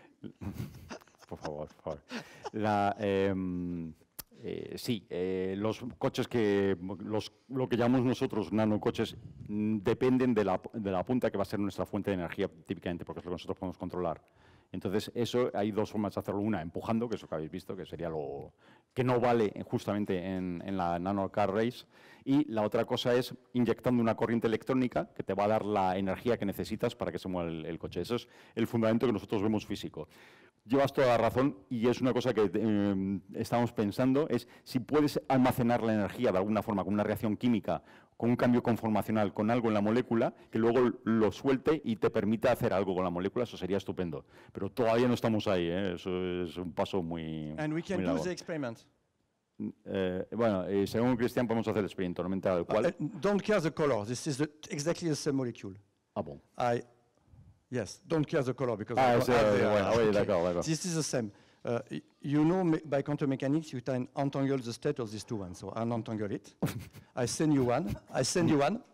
B: por favor, por favor. La, um, eh, sí, eh, los coches que, los, lo que llamamos nosotros nanocoches, mm, dependen de la, de la punta que va a ser nuestra fuente de energía, típicamente, porque es lo que nosotros podemos controlar. Entonces, eso hay dos formas de hacerlo. Una, empujando, que es lo que habéis visto, que sería lo que no vale justamente en, en la Nano Car Race. Y la otra cosa es inyectando una corriente electrónica que te va a dar la energía que necesitas para que se mueva el, el coche. Eso es el fundamento que nosotros vemos físico. Llevas toda la razón y es una cosa que eh, estamos pensando, es si puedes almacenar la energía de alguna forma con una reacción química, con un cambio conformacional, con algo en la molécula, que luego lo suelte y te permita hacer algo con la molécula, eso sería estupendo. Pero todavía no estamos ahí, ¿eh? Eso es un paso muy
A: And we can
B: muy
A: do
B: largo.
A: the experiment.
B: Eh, bueno, eh, según Cristian podemos hacer el experimento, no me he enterado del cual.
A: Uh, uh, don't care the color. This is the, exactly the same molecule.
B: Ah, bon.
A: I, yes, don't care the color because
B: Ah,
A: I,
B: ese,
A: I, I,
B: bueno,
A: okay.
B: oui, d'accord, d'accord.
A: This is the same. Uh, y- you know, me- by quantum mechanics, you can untangle the state of these two ones. So I untangle it. I send you one. I send you one.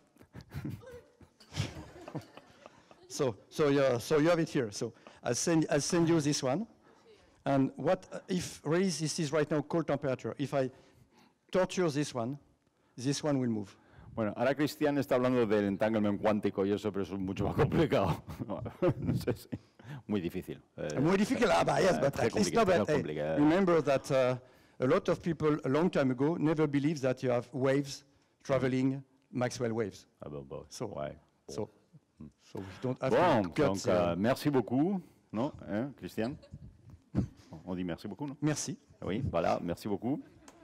A: so, so you, so you have it here. So I send, I send you this one. And what uh, if really this is right now cold temperature? If I torture this one, this one will move.
B: Bueno, ahora Cristian está hablando del entanglement cuántico y eso, pero eso es mucho más complicado. No sé si- muy difícil. Eh,
A: Muy difficult, ah, but yes,
B: uh,
A: but
B: très
A: at least
B: compliqué,
A: no,
B: très
A: but, hey,
B: compliqué.
A: remember that uh, a lot of people a long time ago never believed that you have waves traveling Maxwell waves.
B: Ah, bon, bon,
A: So,
B: ouais.
A: so, so we don't have
B: Bon,
A: to cut
B: donc,
A: the-
B: euh, merci beaucoup, non, hein, Christian? On dit merci beaucoup, non?
A: Merci.
B: Oui, voilà, merci beaucoup.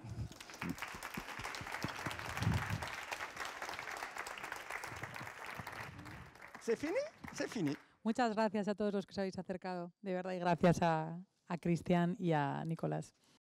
A: C'est fini? C'est fini.
F: Muchas gracias a todos los que os habéis acercado, de verdad, y gracias a, a Cristian y a Nicolás.